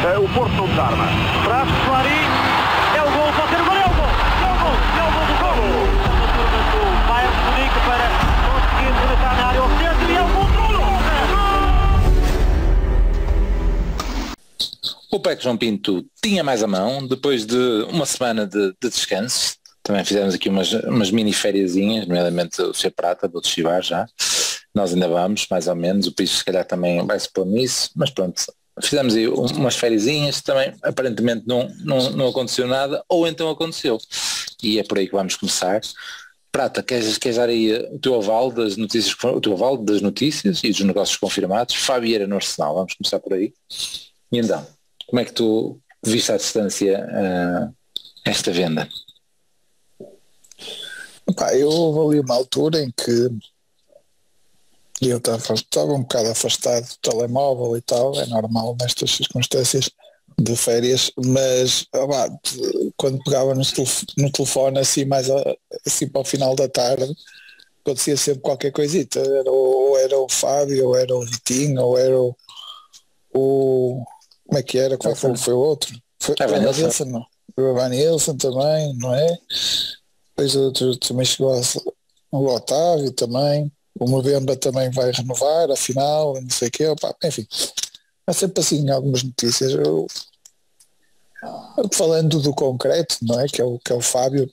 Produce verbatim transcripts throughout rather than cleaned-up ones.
Uh, o Porto não desarma. Traz Clarim. É o gol. Pode ser o gol. É o gol. É o gol. É o gol do gol. A turma do Bayern de Munique para conseguir rematar na área oficial. E é o gol do gol. O P E C João Pinto tinha mais a mão, depois de uma semana de, de descanso. Também fizemos aqui umas, umas mini fériasinhas, nomeadamente o Ser Prata, vou chivar já. Nós ainda vamos, mais ou menos, o Piso se calhar também vai se pôr nisso, mas pronto, fizemos aí umas fériasinhas, também aparentemente não, não, não aconteceu nada, ou então aconteceu. E é por aí que vamos começar. Prata, queres, queres dar aí o teu aval das notícias, o teu aval das notícias e dos negócios confirmados? Fabieira no Arsenal, vamos começar por aí. E então, como é que tu viste à distância uh, esta venda? Pá, eu houve ali uma altura em que eu estava um bocado afastado do telemóvel e tal, é normal nestas circunstâncias de férias, mas pá, quando pegava no telefone, no telefone assim mais a, assim para o final da tarde, acontecia sempre qualquer coisita, era, ou era o Fábio, ou era o Vitinho, ou era o, o como é que era, qual foi, foi o outro? Foi o Vanilson, não? O Vanilson também, não é? Depois outro, também chegou a, o Otávio também, o Movemba também vai renovar, afinal, não sei o quê, opa, enfim, há sempre assim algumas notícias. Eu, falando do concreto, não é? Que é o, que é o Fábio,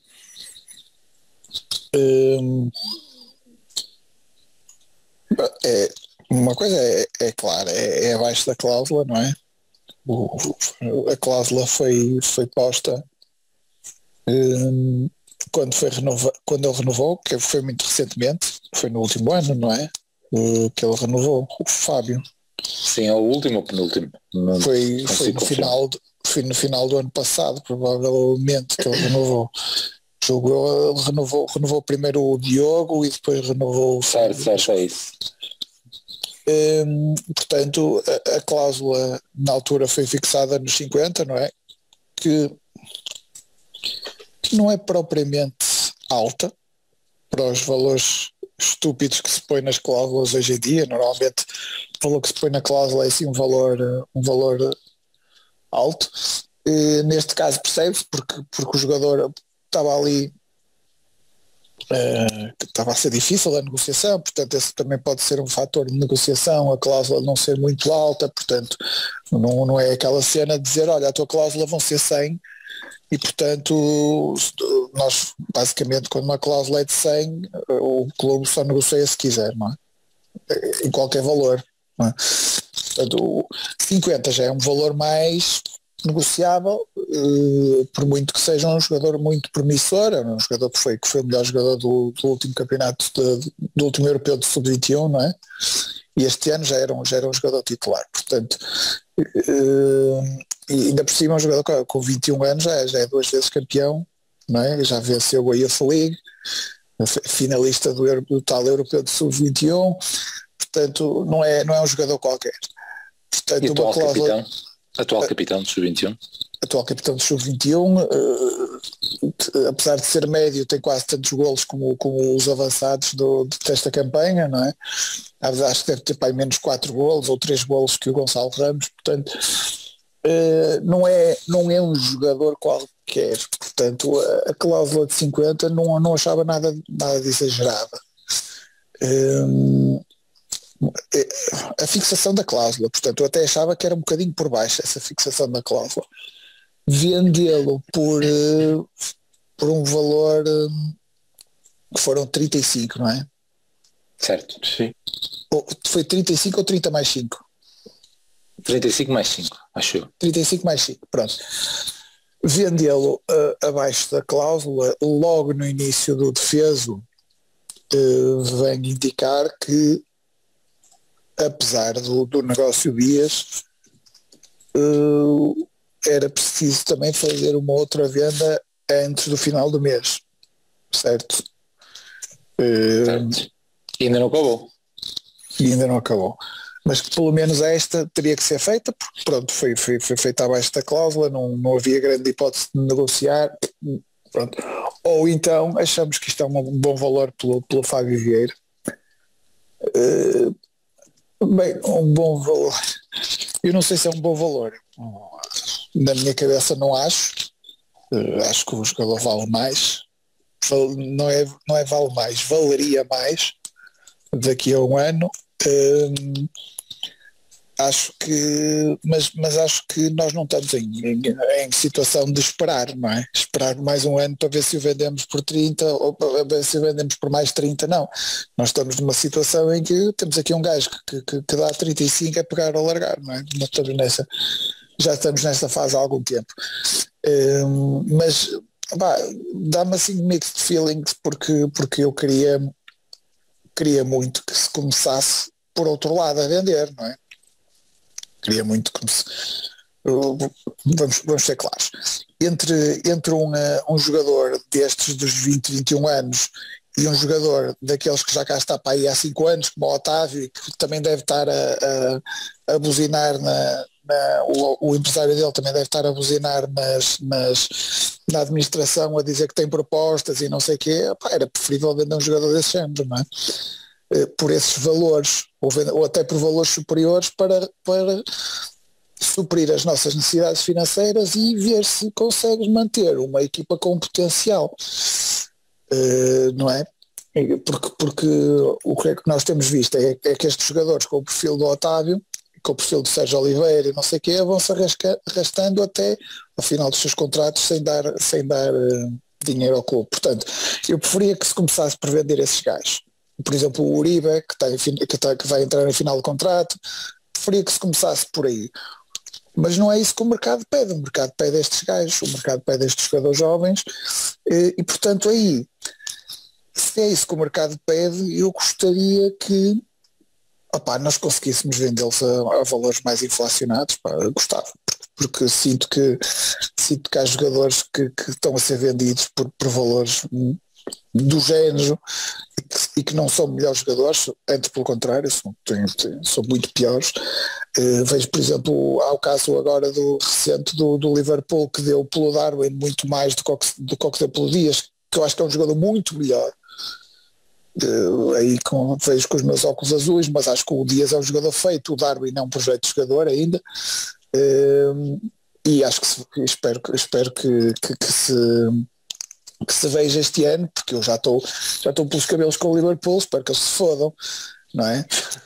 hum, é, uma coisa é, é clara, é, é abaixo da cláusula, não é? O, a cláusula foi, foi posta hum, quando, foi renova, quando ele renovou, que foi muito recentemente, foi no último ano, não é? Uh, que ele renovou, o Fábio. Sim, é o último ou penúltimo? Não, foi não foi, no final do, foi no final do ano passado, provavelmente, que ele renovou. Jogou, ele renovou, renovou primeiro o Diogo e depois renovou o Fábio. Certo, certo, é isso. Um, portanto, a, a cláusula na altura foi fixada nos cinquenta, não é? Que não é propriamente alta para os valores estúpidos que se põe nas cláusulas hoje em dia. Normalmente o valor que se põe na cláusula é assim um valor, um valor alto. E neste caso percebe-se porque, porque o jogador estava ali, uh, estava a ser difícil a negociação, portanto esse também pode ser um fator de negociação, a cláusula não ser muito alta, portanto não, não é aquela cena de dizer, olha, a tua cláusula vão ser cem e portanto nós basicamente quando uma cláusula é de cem o clube só negocia se quiser, não é? Em qualquer valor, não é? Portanto cinquenta já é um valor mais negociável, uh, por muito que seja um jogador muito promissor, é um jogador que foi, que foi o melhor jogador do, do último campeonato de, do último europeu de sub vinte e um, não é? E este ano já era um, já era um jogador titular, portanto uh, e ainda por cima um jogador com, com vinte e um anos já, já é duas vezes campeão, não é? Já venceu a Youth League, finalista do, do tal europeu de sub vinte e um, portanto não é, não é um jogador qualquer. Portanto, e uma atual cláusula, capitão? Atual capitão do sub vinte e um? Atual capitão do sub vinte e um, uh, apesar de ser médio, tem quase tantos golos como, como os avançados do, desta campanha, não é? Acho que deve ter para menos quatro golos ou três golos que o Gonçalo Ramos, portanto uh, não, é, não é um jogador qualquer, portanto a, a cláusula de cinquenta não, não achava nada, nada de exagerada. Um, a fixação da cláusula, portanto eu até achava que era um bocadinho por baixo essa fixação da cláusula, vendê-lo por, uh, por um valor uh, que foram trinta e cinco, não é? Certo, sim. Ou, foi trinta e cinco ou trinta mais cinco? trinta e cinco mais cinco, acho eu. trinta e cinco mais cinco, pronto. Vendê-lo uh, abaixo da cláusula logo no início do defeso uh, vem indicar que apesar do, do negócio Dias, uh, era preciso também fazer uma outra venda antes do final do mês, certo? Uh, certo. E ainda não acabou. E ainda não acabou. Mas pelo menos esta teria que ser feita, porque pronto, foi, foi, foi feita abaixo da cláusula, não, não havia grande hipótese de negociar, pronto. Ou então achamos que isto é um bom valor pelo, pelo Fábio Vieira. Uh, Bem, um bom valor. Eu não sei se é um bom valor. Na minha cabeça não acho. Uh, acho que o jogador vale mais. Val, não, é, não é vale mais, valeria mais daqui a um ano. Uh, acho que, mas, mas acho que nós não estamos em, em, em situação de esperar, não é? Esperar mais um ano para ver se o vendemos por trinta ou para ver se o vendemos por mais trinta, não. Nós estamos numa situação em que temos aqui um gajo que, que, que dá trinta e cinco a pegar ou largar, não é? Nós estamos nessa, já estamos nessa fase há algum tempo. Um, mas pá, dá-me assim mixed feelings porque, porque eu queria, queria muito que se começasse por outro lado a vender, não é? Queria muito que se, vamos, vamos ser claros, entre, entre um, um jogador destes dos vinte, vinte e um anos e um jogador daqueles que já cá está para aí há cinco anos, como o Otávio, que também deve estar a, a, a buzinar na, na o, o empresário dele também deve estar a buzinar nas, nas, na administração a dizer que tem propostas e não sei o quê, pá, era preferível vender um jogador desse género, não é? Por esses valores, ou, ou até por valores superiores para, para suprir as nossas necessidades financeiras e ver se consegues manter uma equipa com potencial, uh, não é? Porque, porque o que é que nós temos visto é, é que estes jogadores com o perfil do Otávio, com o perfil do Sérgio Oliveira e não sei o quê, vão se arrastando até ao final dos seus contratos sem dar, sem dar uh, dinheiro ao clube. Portanto, eu preferia que se começasse por vender esses gajos. Por exemplo, o Uribe, que, está em, que, está, que vai entrar em final de contrato, preferia que se começasse por aí. Mas não é isso que o mercado pede. O mercado pede estes gajos, o mercado pede estes jogadores jovens e, e, portanto, aí, se é isso que o mercado pede, eu gostaria que opá, nós conseguíssemos vendê-los a, a valores mais inflacionados. Pá, eu gostava, porque, porque sinto, que, sinto que há jogadores que, que estão a ser vendidos por, por valores do género e que, e que não são melhores jogadores, antes pelo contrário, são, têm, têm, são muito piores. Uh, vejo, por exemplo, há o caso agora do recente do, do Liverpool, que deu pelo Darwin muito mais do que, do que deu pelo Dias, que eu acho que é um jogador muito melhor. Uh, aí com, vejo com os meus óculos azuis, mas acho que o Dias é um jogador feito, o Darwin é um projeto de jogador ainda. Uh, e acho que se, espero, espero que, que, que se que se veja este ano, porque eu já estou já estou pelos cabelos com o Liverpool, espero que eles se fodam, não é?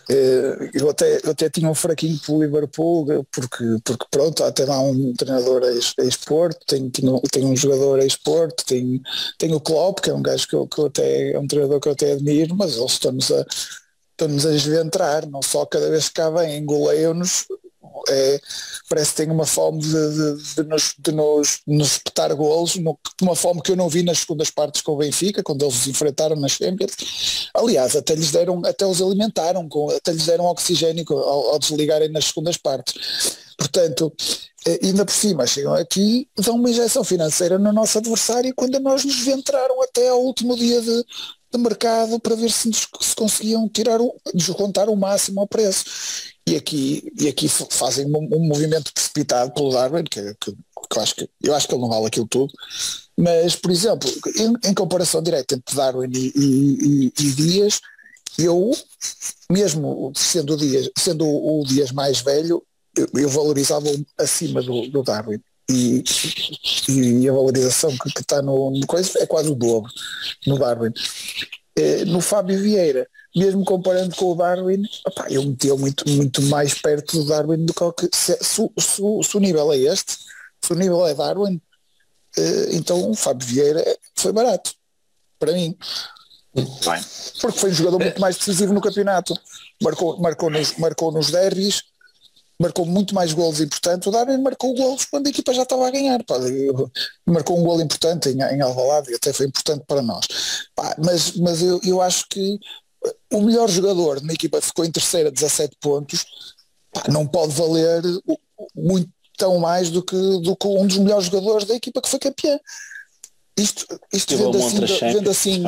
Eu até, eu até tinha um fraquinho pelo Liverpool, porque, porque pronto, até lá um treinador ex-Porto, tem, tem, tem um jogador ex-Porto, tem, tem o Klopp, que é um gajo que eu, que eu até, é um treinador que eu até admiro, mas eles estão-nos a, estão-nos a desventrar, não só cada vez que cá vem, engoleiam-nos. É, parece que tem uma fome de, de, de, nos, de nos, nos espetar golos, no, uma fome que eu não vi nas segundas partes com o Benfica, quando eles os enfrentaram nas Champions. Aliás, até lhes deram, até os alimentaram, com, até lhes deram oxigênio ao, ao desligarem nas segundas partes. Portanto, ainda por cima chegam aqui, dão uma injeção financeira no nosso adversário quando nós nos ventraram até ao último dia de, de mercado para ver se, nos, se conseguiam tirar o, descontar o máximo ao preço. E aqui, e aqui fazem um, um movimento precipitado pelo Darwin, que, que, que eu, acho que eu acho que ele não vale aquilo tudo, mas, por exemplo, em, em comparação direta entre Darwin e, e, e, e Dias, eu, mesmo sendo o Dias, sendo o, o Dias mais velho, eu, eu valorizava acima do, do Darwin. E, e a valorização que, que está no, no coisa é quase o dobro no Darwin. Eh, no Fábio Vieira, mesmo comparando com o Darwin, opá, eu metia muito, muito mais perto do Darwin do que se, se, se, se o nível é este, se o nível é Darwin, eh, então o Fábio Vieira foi barato para mim. Bem. Porque foi um jogador muito mais decisivo no campeonato, marcou, marcou, nos, marcou nos derbys, marcou muito mais golos importantes. O Darwin marcou golos quando a equipa já estava a ganhar, pá. Marcou um golo importante em, em Alvalade e até foi importante para nós, pá, mas, mas eu, eu acho que o melhor jogador de uma equipa que ficou em terceira, dezassete pontos, pá, não pode valer muito tão mais do que, do que um dos melhores jogadores da equipa que foi campeã. Isto, isto vende assim, vende assim.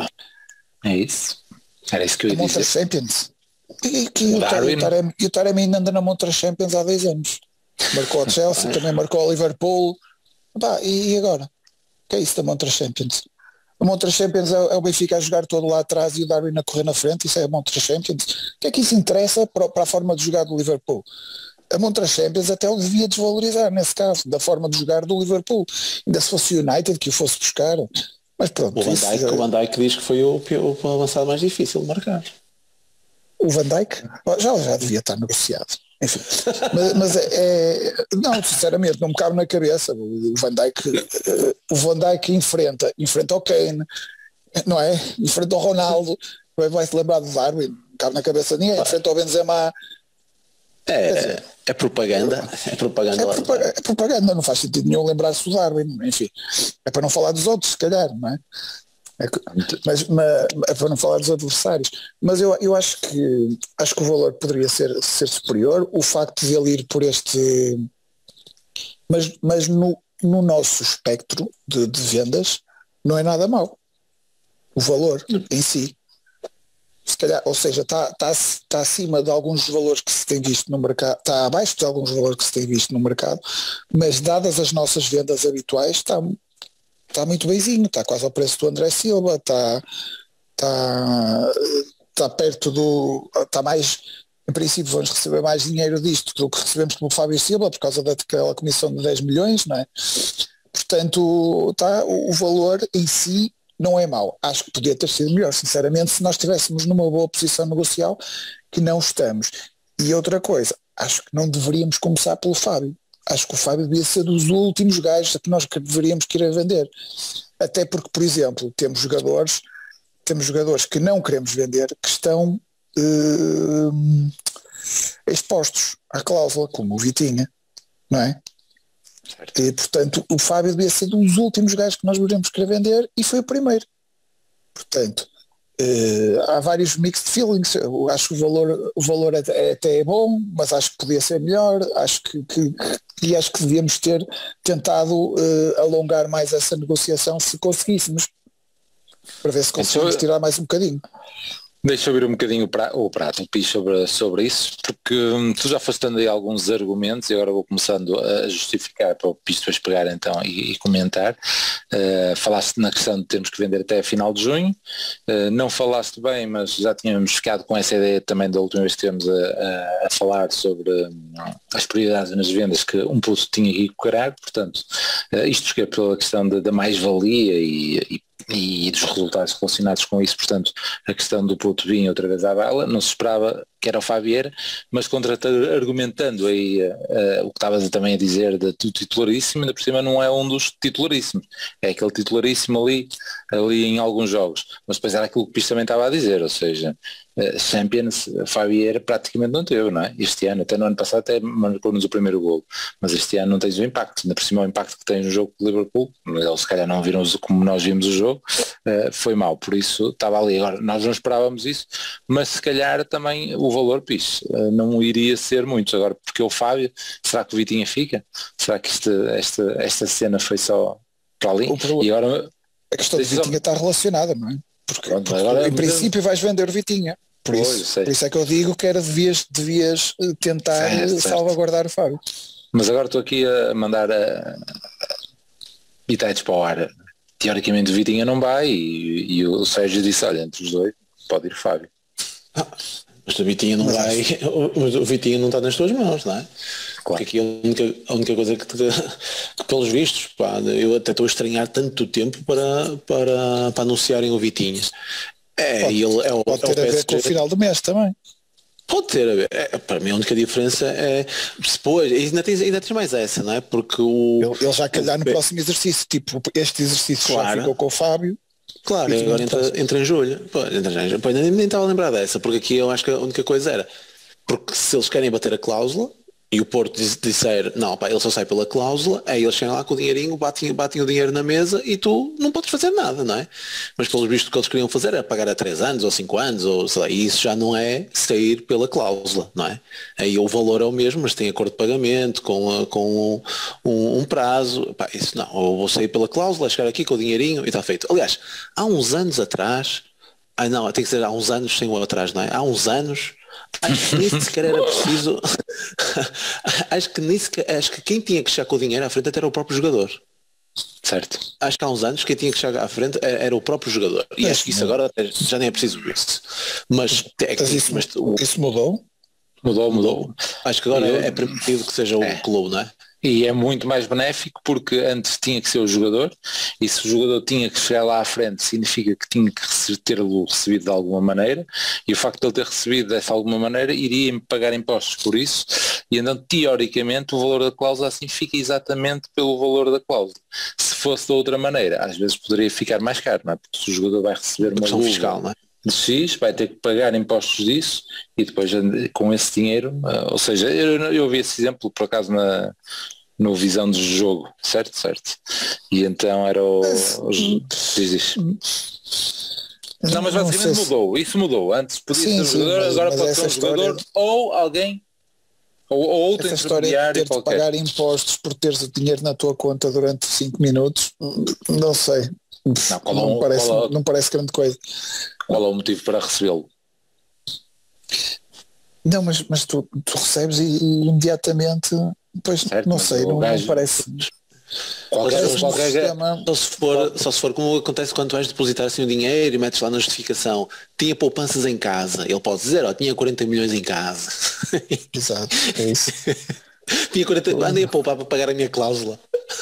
É isso. Era isso que eu ia dizer. Champions. E, que o, Taremi, o Taremi ainda anda na Montra Champions há dez anos. Marcou a Chelsea, também marcou o Liverpool. Pá, e agora? O que é isso da Montra Champions? A Montra Champions é, é o Benfica a jogar todo lá atrás e o Darwin a correr na frente. Isso é a Montra Champions. O que é que isso interessa para, para a forma de jogar do Liverpool? a Montra Champions até o devia desvalorizar nesse caso, da forma de jogar do Liverpool. Ainda se fosse o United que o fosse buscar. Mas pronto. O Van Dijk, isso, o Van Dijk diz que foi o, o avançado mais difícil de marcar. O Van Dijk já, já devia estar negociado. Enfim, mas, mas é, é, não, sinceramente não me cabe na cabeça. O Van Dijk, o Van Dijk enfrenta, enfrenta o Kane, não é? Enfrenta o Ronaldo, vai-se lembrar do Darwin, não cabe na cabeça de ninguém, enfrenta o Benzema. É, dizer, é propaganda, é propaganda. É, propa é propaganda, não faz sentido nenhum lembrar-se do Darwin, enfim, é para não falar dos outros, se calhar, não é? É, mas, mas é para não falar dos adversários, mas eu, eu acho que acho que o valor poderia ser, ser superior, o facto de ele ir por este, mas, mas no, no nosso espectro de, de vendas não é nada mau o valor em si, se calhar, ou seja, está tá, tá acima de alguns dos valores que se tem visto no mercado, está abaixo de alguns valores que se tem visto no mercado, mas dadas as nossas vendas habituais está Está muito beizinho, está quase ao preço do André Silva, está, está, está perto do. Está mais. Em princípio, vamos receber mais dinheiro disto do que recebemos pelo Fábio Silva, por causa daquela comissão de dez milhões, não é? Portanto, está, o, o valor em si não é mau. Acho que podia ter sido melhor, sinceramente, se nós estivéssemos numa boa posição negocial, que não estamos. E outra coisa, acho que não deveríamos começar pelo Fábio. Acho que o Fábio devia ser dos últimos gajos que nós deveríamos querer vender. Até porque, por exemplo, temos jogadores, temos jogadores que não queremos vender, que estão uh, expostos à cláusula, como o Vitinha, não é? Certo. E, portanto, o Fábio devia ser dos últimos gajos que nós deveríamos querer vender e foi o primeiro. Portanto, Uh, há vários mixed feelings. Eu acho que o valor, o valor até, até é bom, mas acho que podia ser melhor. Acho que, que, e acho que devíamos ter tentado uh, alongar mais essa negociação se conseguíssemos, para ver se conseguimos tirar mais um bocadinho. Deixa eu ouvir um bocadinho o, pra, o prato, o piso sobre, sobre isso, porque hum, tu já foste dando aí alguns argumentos e agora vou começando a justificar para o piso depois pegar então e, e comentar. Uh, falaste na questão de termos que vender até a final de junho, uh, não falaste bem, mas já tínhamos ficado com essa ideia também da última vez que estivemos a, a, a falar sobre hum, as prioridades nas vendas que um puto tinha que encarar, portanto, uh, isto porque é pela questão da mais-valia e, e e dos resultados relacionados com isso, portanto a questão do puto vinha outra vez à bala, não se esperava que era o Fabier, mas contra argumentando aí uh, uh, o que estavas também a dizer do titularíssimo, ainda por cima não é um dos titularíssimos, é aquele titularíssimo ali, ali em alguns jogos, mas depois era aquilo que o Pires também estava a dizer, ou seja, uh, Champions, Fabier praticamente não teve, não é? Este ano, até no ano passado até marcou-nos o primeiro golo, mas este ano não tens o impacto, ainda por cima o impacto que tem no jogo do Liverpool, eles se calhar não viram como nós vimos o jogo, uh, foi mau, por isso estava ali. Agora nós não esperávamos isso, mas se calhar também o valor, Pires, uh, não iria ser muito. Agora porque o Fábio, será que o Vitinha fica? Será que este, esta, esta cena foi só para ali? E agora a questão do Vitinha está relacionada, não é? Porque, Pronto, porque agora, em princípio vais vender o Vitinha, por, pois, isso, por isso é que eu digo que era, devias, devias tentar certo, salvaguardar certo. o Fábio. Mas agora estou aqui a mandar a bitites para o ar. Teoricamente o Vitinha não vai e, e o Sérgio disse, olha, entre os dois pode ir o Fábio. Ah, mas o Vitinha não mas vai, o, o Vitinha não está nas tuas mãos, não é? Claro. Porque aqui a única, a única coisa que, te, que pelos vistos, pá, eu até estou a estranhar tanto tempo para, para, para anunciarem o Vitinha. É, pode, e ele é o, pode ter é o a ver com o final do mês também. Pode ter a ver. É, para mim a única diferença é depois, ainda tens, ainda tens mais essa, não é? Porque o. Ele, ele já calhar no é, próximo exercício, tipo, este exercício claro. já ficou com o Fábio. Claro, e agora entra, entra em julho. Pô, entra em julho. Pô, nem, nem estava a lembrar dessa, porque aqui eu acho que a única coisa era, porque se eles querem bater a cláusula e o Porto disser, não, pá, ele só sai pela cláusula, aí eles chegam lá com o dinheirinho, batem, batem o dinheiro na mesa e tu não podes fazer nada, não é? Mas pelos vistos que eles queriam fazer era pagar a três anos ou cinco anos, ou sei lá, e isso já não é sair pela cláusula, não é? Aí o valor é o mesmo, mas tem acordo de pagamento, com, com um, um, um prazo, pá, isso não, eu vou sair pela cláusula, chegar aqui com o dinheirinho e está feito. Aliás, há uns anos atrás, ah não, tem que ser há uns anos sem o atrás, não é? Há uns anos, acho que nem sequer era preciso acho que nem sequer, acho que quem tinha que chegar com o dinheiro à frente até era o próprio jogador. Certo. Acho que há uns anos quem tinha que chegar à frente era o próprio jogador. E é, acho que isso agora já nem é preciso isso. Mas, mas, isso, mas o, isso mudou? Mudou, mudou. Acho que agora Eu, é permitido que seja o é. clube, não é? E é muito mais benéfico porque antes tinha que ser o jogador, e se o jogador tinha que chegar lá à frente significa que tinha que ter-lo recebido de alguma maneira, e o facto de ele ter recebido dessa alguma maneira iria pagar impostos por isso, e então teoricamente o valor da cláusula assim fica exatamente pelo valor da cláusula. Se fosse de outra maneira, às vezes poderia ficar mais caro, não é? Porque se o jogador vai receber uma Questão fiscal, não é? de X, vai ter que pagar impostos disso e depois com esse dinheiro, uh, ou seja, eu, eu vi esse exemplo por acaso na, no Visão de Jogo, certo? Certo. E então era o... Mas, os, diz, diz. Não, mas basicamente se... mudou, isso mudou. Antes podia sim, ser um jogador, sim, mas, agora mas pode ser um jogador história... ou alguém, ou, ou outro essa história de ter de pagar impostos por teres o dinheiro na tua conta durante cinco minutos, não sei. Não, qual não, parece, qual, não parece grande coisa. Qual é o motivo para recebê-lo? Não, mas, mas tu, tu recebes e, e imediatamente, pois certo, não sei, não, gajo, não parece. Qualquer, qualquer, sistema... só, se for, só se for como acontece quando tu vais depositar assim o dinheiro e metes lá na justificação, tinha poupanças em casa, ele pode dizer, ó, tinha quarenta milhões em casa. Exato, é isso. Tinha quarenta, andei a poupar para pagar a minha cláusula.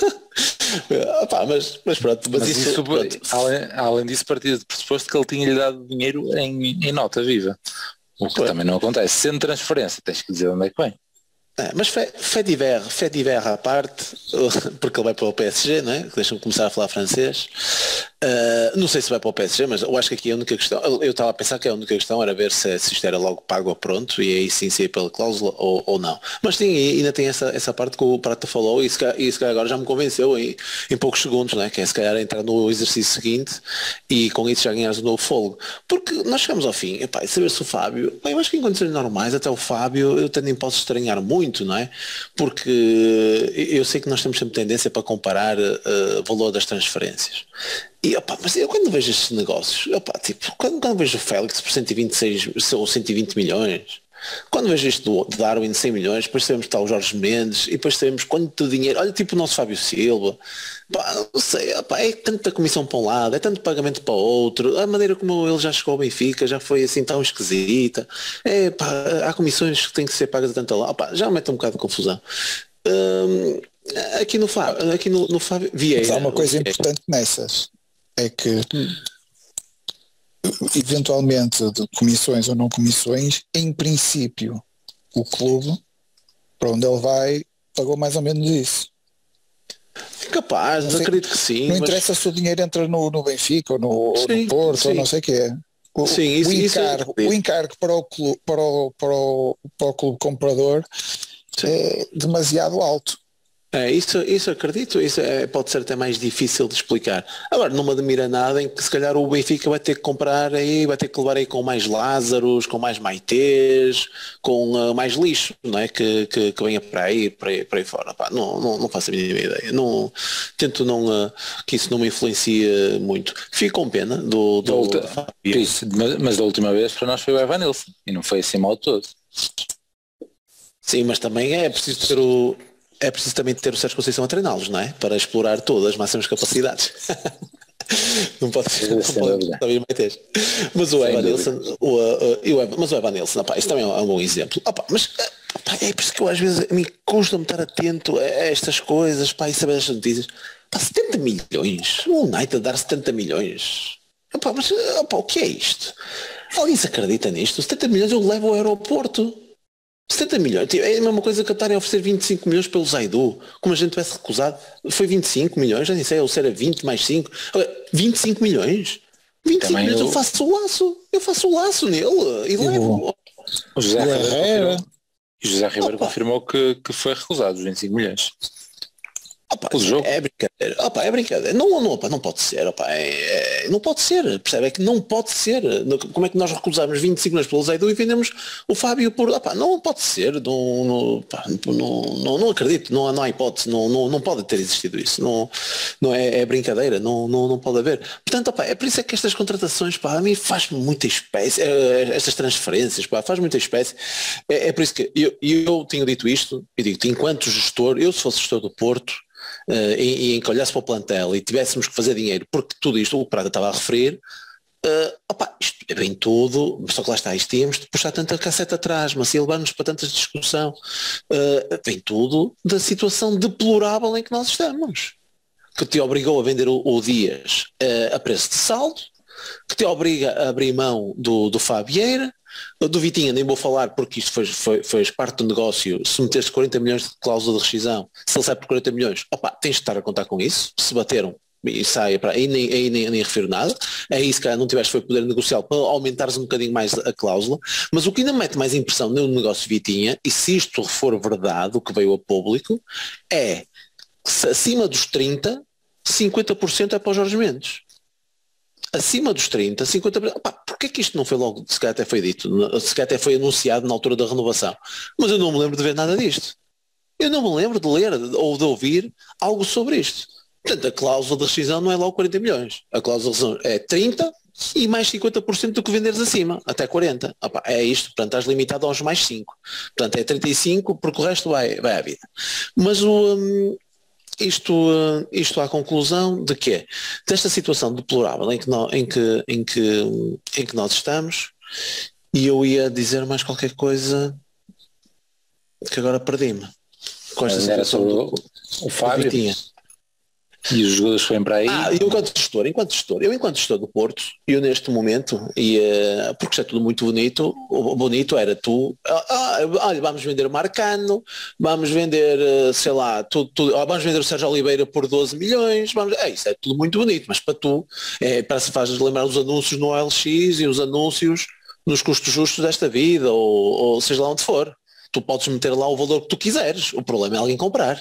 Opa, mas, mas pronto, mas, mas isso, isso pronto. Além, além disso partia de pressuposto que ele tinha-lhe dado dinheiro em, em nota viva, o que Foi. também não acontece. Sendo transferência, tens que dizer onde é que vem. É, mas fé, fé divers, fé divers à parte, porque ele vai para o P S G, não é? Deixa-me começar a falar francês. Uh, não sei se vai para o P S G, mas eu acho que aqui a única questão, eu estava a pensar que a única questão era ver se, se isto era logo pago ou pronto, e aí sim se ia pela cláusula ou, ou não. Mas sim, ainda tem essa, essa parte que o Prata falou, e se calhar, e se calhar agora já me convenceu em, em poucos segundos, não é? Que é se calhar entrar no exercício seguinte e com isso já ganhares um novo fogo. Porque nós chegamos ao fim, epá, e saber se o Fábio, bem, eu acho que em condições normais, até o Fábio, eu também posso estranhar muito, não é? Porque eu sei que nós temos sempre tendência para comparar o uh, valor das transferências. E, opa, mas eu quando vejo estes negócios, opa, tipo, quando, quando vejo o Félix por cento e vinte e seis ou cento e vinte milhões, quando vejo isto do Darwin de cem milhões, depois sabemos que está o Jorge Mendes e depois sabemos quanto dinheiro, olha tipo o nosso Fábio Silva, pá, não sei, opa, é tanta comissão para um lado, é tanto pagamento para o outro, a maneira como ele já chegou ao Benfica já foi assim tão esquisita, é, pá, há comissões que têm que ser pagas a tanta lá, opa, já mete um bocado de confusão. Hum, aqui no Fábio, aqui no, no Fábio Vieira. Mas há uma coisa importante nessas. É que hum. eventualmente de comissões ou não comissões, em princípio o clube para onde ele vai pagou mais ou menos isso. Capaz, não acredito que sim. Não mas... interessa se o dinheiro entra no, no Benfica ou no, sim, no Porto sim. ou não sei o que é. O, sim, isso, o, encargo, isso é... o encargo para o clube, para o, para o, para o clube comprador sim. é demasiado alto. É, isso, isso acredito, isso é, pode ser até mais difícil de explicar. Agora, não me admira nada em que se calhar o Benfica vai ter que comprar aí, vai ter que levar aí com mais Lázaros, com mais Maitês, com uh, mais lixo, não é? Que, que, que venha para aí, para aí, para aí fora. Pá, não, não, não faço a mínima ideia. Não, tento não, uh, que isso não me influencie muito. Fico com pena do... do... Outra, isso, mas, mas da última vez para nós foi o Evanilson e não foi assim mal todo. Sim, mas também é preciso ter o... É preciso também ter o Sérgio Conceição a treiná-los, não é? Para explorar todas as máximas capacidades. Não pode ser, não pode mais mas o Evanilson, o, uh, uh, o, mas o Evanilson, opá, isso também é um bom exemplo. Opá, mas opá, é por isso que eu às vezes me custa-me estar atento a estas coisas, pá, e saber as notícias. Pá, setenta milhões, o United dar setenta milhões. Opá, mas opá, o que é isto? Alguém se acredita nisto? setenta milhões eu levo ao aeroporto. setenta milhões, é a mesma coisa que estarem a oferecer vinte e cinco milhões pelo Zaidu, como a gente tivesse recusado, foi vinte e cinco milhões, já nem sei, ou se era vinte mais cinco, vinte e cinco milhões, vinte e cinco milhões, eu... eu faço o laço, eu faço o laço nele e levo. O José Ribeiro confirmou, José Ribeiro confirmou que, que foi recusado os vinte e cinco milhões. Opa, é brincadeira, opa, é brincadeira, não, não, opa, não pode ser, opa, é, é, não pode ser, percebe? É que não pode ser, como é que nós recusamos vinte e cinco milhões pelo Zaidu e vendemos o Fábio por, opa, não pode ser, não, não, opa, não, não, não acredito, não, não há hipótese, não, não, não pode ter existido isso, não, não é, é brincadeira, não, não, não pode haver. Portanto, opa, é por isso é que estas contratações, pá, a mim faz muita espécie, estas transferências, pá, faz muita espécie, é, é por isso que eu, eu tenho dito isto, eu digo, enquanto gestor, eu se fosse gestor do Porto, Uh, e, e em que olhasse para o plantel e tivéssemos que fazer dinheiro, porque tudo isto o Prata estava a referir, Uh, opa, isto é bem tudo, só que lá está, isto tínhamos de puxar tanta casseta atrás, mas levar-nos para tanta discussão, uh, vem tudo da situação deplorável em que nós estamos, que te obrigou a vender o, o Dias uh, a preço de saldo, que te obriga a abrir mão do, do Fabieira, do Vitinha nem vou falar porque isto foi, foi, foi parte do negócio, se meteste quarenta milhões de cláusula de rescisão, se ele sai por quarenta milhões, opa, tens de estar a contar com isso, se bateram e sai para aí, nem, aí nem, nem refiro nada, aí se calhar não tiveste foi poder negociar para aumentares um bocadinho mais a cláusula, mas o que ainda mete mais impressão no negócio Vitinha, e se isto for verdade, o que veio a público, é que se acima dos trinta, cinquenta por cento é para os Jorge Mendes. Acima dos trinta, cinquenta por cento, opa, porque é que isto não foi logo, se calhar até foi dito, se calhar até foi anunciado na altura da renovação, mas eu não me lembro de ver nada disto. Eu não me lembro de ler ou de ouvir algo sobre isto. Portanto, a cláusula de rescisão não é logo quarenta milhões. A cláusula de rescisão é trinta e mais cinquenta por cento do que venderes acima, até quarenta. Opa, é isto, portanto estás limitado aos mais cinco. Portanto é trinta e cinco porque o resto vai, vai à vida. Mas o, um, isto, uh, isto à conclusão de que desta situação deplorável em que, nós, em, que, em, que, em que nós estamos, e eu ia dizer mais qualquer coisa que agora perdi-me. Com esta era situação sobre do, o Fábio. Tinha. E os jogadores foram para aí. Ah, eu enquanto gestor, enquanto gestor, eu enquanto gestor do Porto, eu neste momento, e, uh, porque é tudo muito bonito, o bonito era tu, ah, olha, vamos vender o Marcano, vamos vender, uh, sei lá, tudo, tudo, oh, vamos vender o Sérgio Oliveira por doze milhões, vamos, é, isso é tudo muito bonito, mas para tu, é, para se faz lembrar os anúncios no O L X e os anúncios nos custos justos desta vida, ou, ou seja lá onde for. Tu podes meter lá o valor que tu quiseres, o problema é alguém comprar.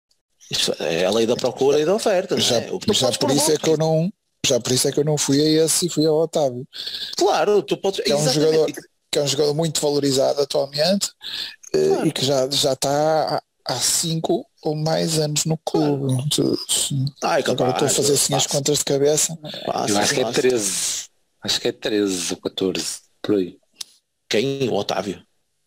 Isto é a lei da procura e da oferta. Já, é? já por isso é que eu não, já por isso é que eu não fui a esse e fui ao Otávio. Claro, tu podes. Que é um jogador, que é um jogador muito valorizado atualmente, claro. E que já, já está há, há cinco ou mais anos no clube. Claro. Ai, agora estou a fazer assim as contas de cabeça. Passa, eu acho que é treze. Acho que é treze ou catorze, por aí. Quem? O Otávio.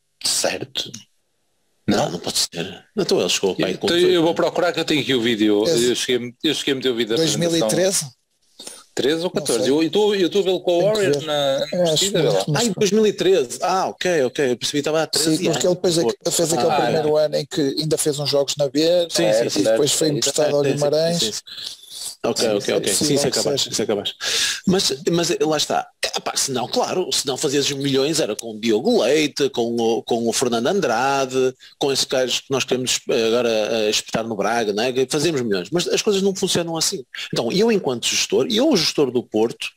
Certo. Não, não, não pode ser. Então ele chegou pai, então, eu vou procurar que eu tenho aqui o vídeo. Esse, eu cheguei, eu cheguei a meter o vídeo da dois mil e treze? treze ou catorze? Eu estou a vê-lo com o Warriors na, na pesquisa. Ah, em dois mil e treze. Ah, ok, ok. Eu percebi que estava a treze. Sim, porque ele depois é, fez aquele ah, primeiro é. ano em que ainda fez uns jogos na B, sim, é, sim, e depois sim, foi sim, emprestado sim, ao sim, Guimarães. Sim, sim, sim. Ok, ok, ok. Sim, isso é capaz, isso é capaz. Mas, mas lá está. Epá, se não, claro, se não fazias os milhões era com o Diogo Leite, com o, com o Fernando Andrade, com esses caras que nós queremos agora espetar no Braga, né? Fazemos milhões. Mas as coisas não funcionam assim. Então, eu enquanto gestor, e eu o gestor do Porto,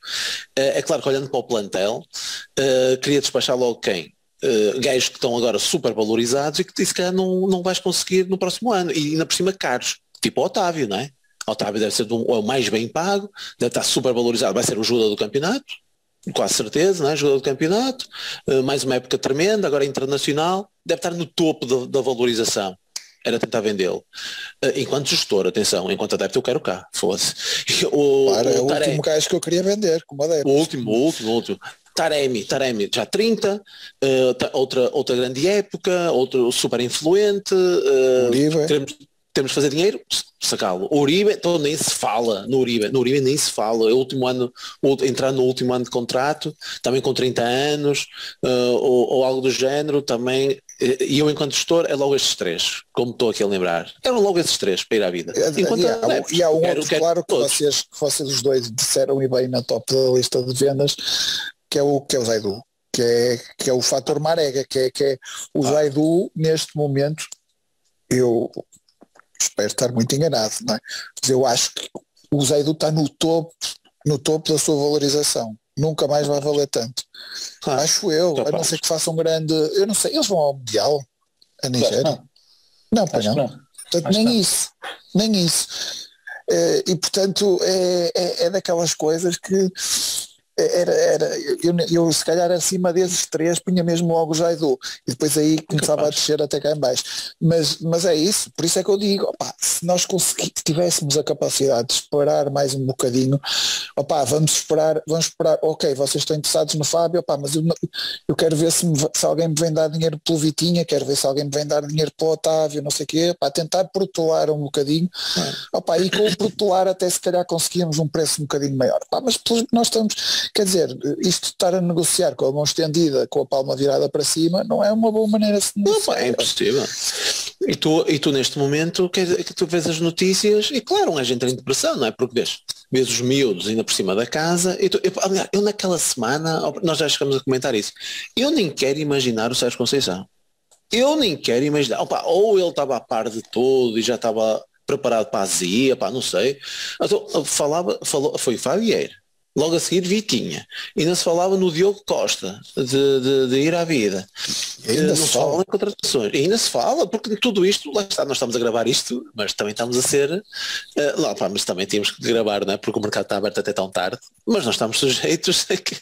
é claro que olhando para o plantel, queria despachar logo quem? Uh, gajos que estão agora super valorizados e que se calhar não, não vais conseguir no próximo ano. E ainda por cima caros. Tipo o Otávio, não é? O Otávio deve ser um, o mais bem pago, deve estar super valorizado, vai ser o jogador do campeonato, quase certeza, não é? Jogador do campeonato, uh, mais uma época tremenda, agora internacional, deve estar no topo da, da valorização. Era tentar vendê-lo. Uh, enquanto gestor, atenção, enquanto adepto eu quero cá, fosse. O, claro, o é o Tarek, último gajo que eu queria vender, como adepto. O último, o último, o último. Taremi, Taremi já trinta, uh, outra, outra grande época, outro super influente, uh, teremos, temos de fazer dinheiro, sacá-lo. O Uribe, então nem se fala no Uribe, no Uribe nem se fala, é o último ano, entrar no último ano de contrato, também com trinta anos, uh, ou, ou algo do género, também, e eu enquanto gestor é logo estes três, como estou aqui a lembrar, eram logo esses três para ir à vida. Enquanto e, há, adeptos, e há um quero, outro, quero claro, que todos. vocês, que vocês os dois disseram e bem na top da lista de vendas, que é o, que é o Zaidu, que é, que é o fator Marega, que é, que é o ah. Zaidu neste momento, eu espero estar muito enganado, não é? Mas eu acho que o Zaidu está no topo, no topo da sua valorização, nunca mais vai valer tanto. Ah. Acho eu, a não ser que faça um grande, eu não sei, eles vão ao Mundial, a Nigéria? Não, não, pois não. não. Portanto, nem não. isso, nem isso. É, e portanto é, é, é daquelas coisas que Era, era, eu, eu se calhar acima desses três punha mesmo logo o Zaidu e depois aí começava Capaz. a descer até cá em baixo, mas, mas é isso, por isso é que eu digo, opa, se nós tivéssemos a capacidade de esperar mais um bocadinho, opa, vamos esperar, vamos esperar, ok, vocês estão interessados no Fábio, opa, mas eu, eu quero ver se, me, se alguém me vem dar dinheiro pelo Vitinha, quero ver se alguém me vem dar dinheiro pelo Otávio, não sei o quê, opa, tentar protelar um bocadinho, é. opa, e com o protelar até se calhar conseguíamos um preço um bocadinho maior, opa, mas nós estamos, quer dizer, isto de estar a negociar com a mão estendida, com a palma virada para cima, não é uma boa maneira de se negociar. Não, é impossível. E tu, e tu neste momento, que, que tu vês as notícias, e claro, um gajo entra em depressão, não é? Porque vês, vês os miúdos ainda por cima da casa, e tu, eu, aliás, eu naquela semana, nós já chegamos a comentar isso, eu nem quero imaginar o Sérgio Conceição. Eu nem quero imaginar, opa, ou ele estava a par de tudo e já estava preparado para a azia, pá, não sei. Então, falava, falou, foi Fábio Vieira, logo a seguir Vitinha, ainda se falava no Diogo Costa de, de, de ir à vida, e ainda não se fala. fala em contratações, e ainda se fala, porque tudo isto, lá está, nós estamos a gravar isto, mas também estamos a ser uh, lá, pá, mas também temos que gravar, não é? Porque o mercado está aberto até tão tarde, mas nós estamos sujeitos a que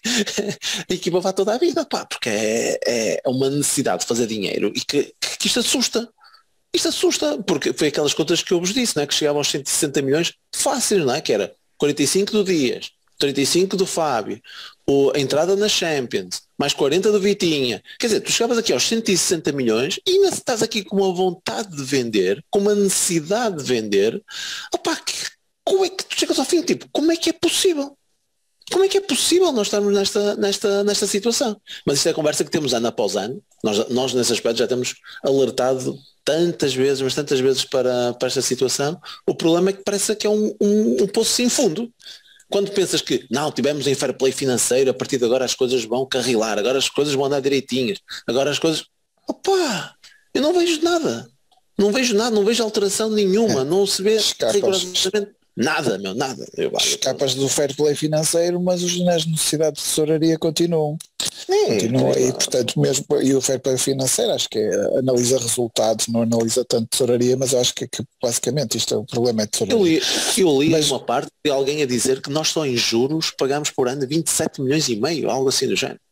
a equipa vá toda a vida, pá, porque é, é uma necessidade de fazer dinheiro e que, que isto assusta. Isto assusta, porque foi aquelas contas que eu vos disse, não é? Que chegava aos cento e sessenta milhões fáceis, não é? Que era quarenta e cinco do Dias, trinta e cinco do Fábio, o, a entrada na Champions, mais quarenta do Vitinha. Quer dizer, tu chegavas aqui aos cento e sessenta milhões e ainda estás aqui com uma vontade de vender, com uma necessidade de vender. Opá, que, como é que tu chegas ao fim? Tipo, como é que é possível? Como é que é possível nós estarmos nesta, nesta, nesta situação? Mas isto é a conversa que temos ano após ano. Nós, nós nesse aspecto já temos alertado tantas vezes, mas tantas vezes para, para esta situação. O problema é que parece que é um, um, um poço sem fundo. Quando pensas que, não, tivemos em fair play financeiro, a partir de agora as coisas vão carrilar, agora as coisas vão andar direitinhas, agora as coisas... Opa! Eu não vejo nada. Não vejo nada, não vejo alteração nenhuma, não se vê rigorosamente nada, meu, nada. Eu, Escapas do fair play financeiro, mas as necessidades de tesouraria continuam. É, continua aí, portanto, mesmo, e o fair play financeiro acho que é, analisa resultados, não analisa tanto tesouraria, mas eu acho que, que basicamente isto é o problema é tesouraria. Eu li, eu li mas, uma parte de alguém a dizer que nós só em juros pagamos por ano vinte e sete milhões e meio, algo assim do género.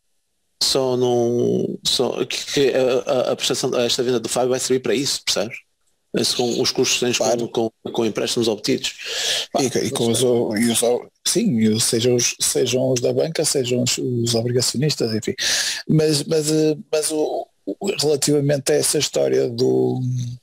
Só não, só que, que a, a prestação, esta venda do Fábio vai servir para isso, percebes? Esse, com os custos tens claro. com, com, com empréstimos obtidos. Pá, e, e com os, e os, sim, sejam os, sejam os da banca, sejam os, os obrigacionistas, enfim. Mas, mas, mas o, o, relativamente a essa história do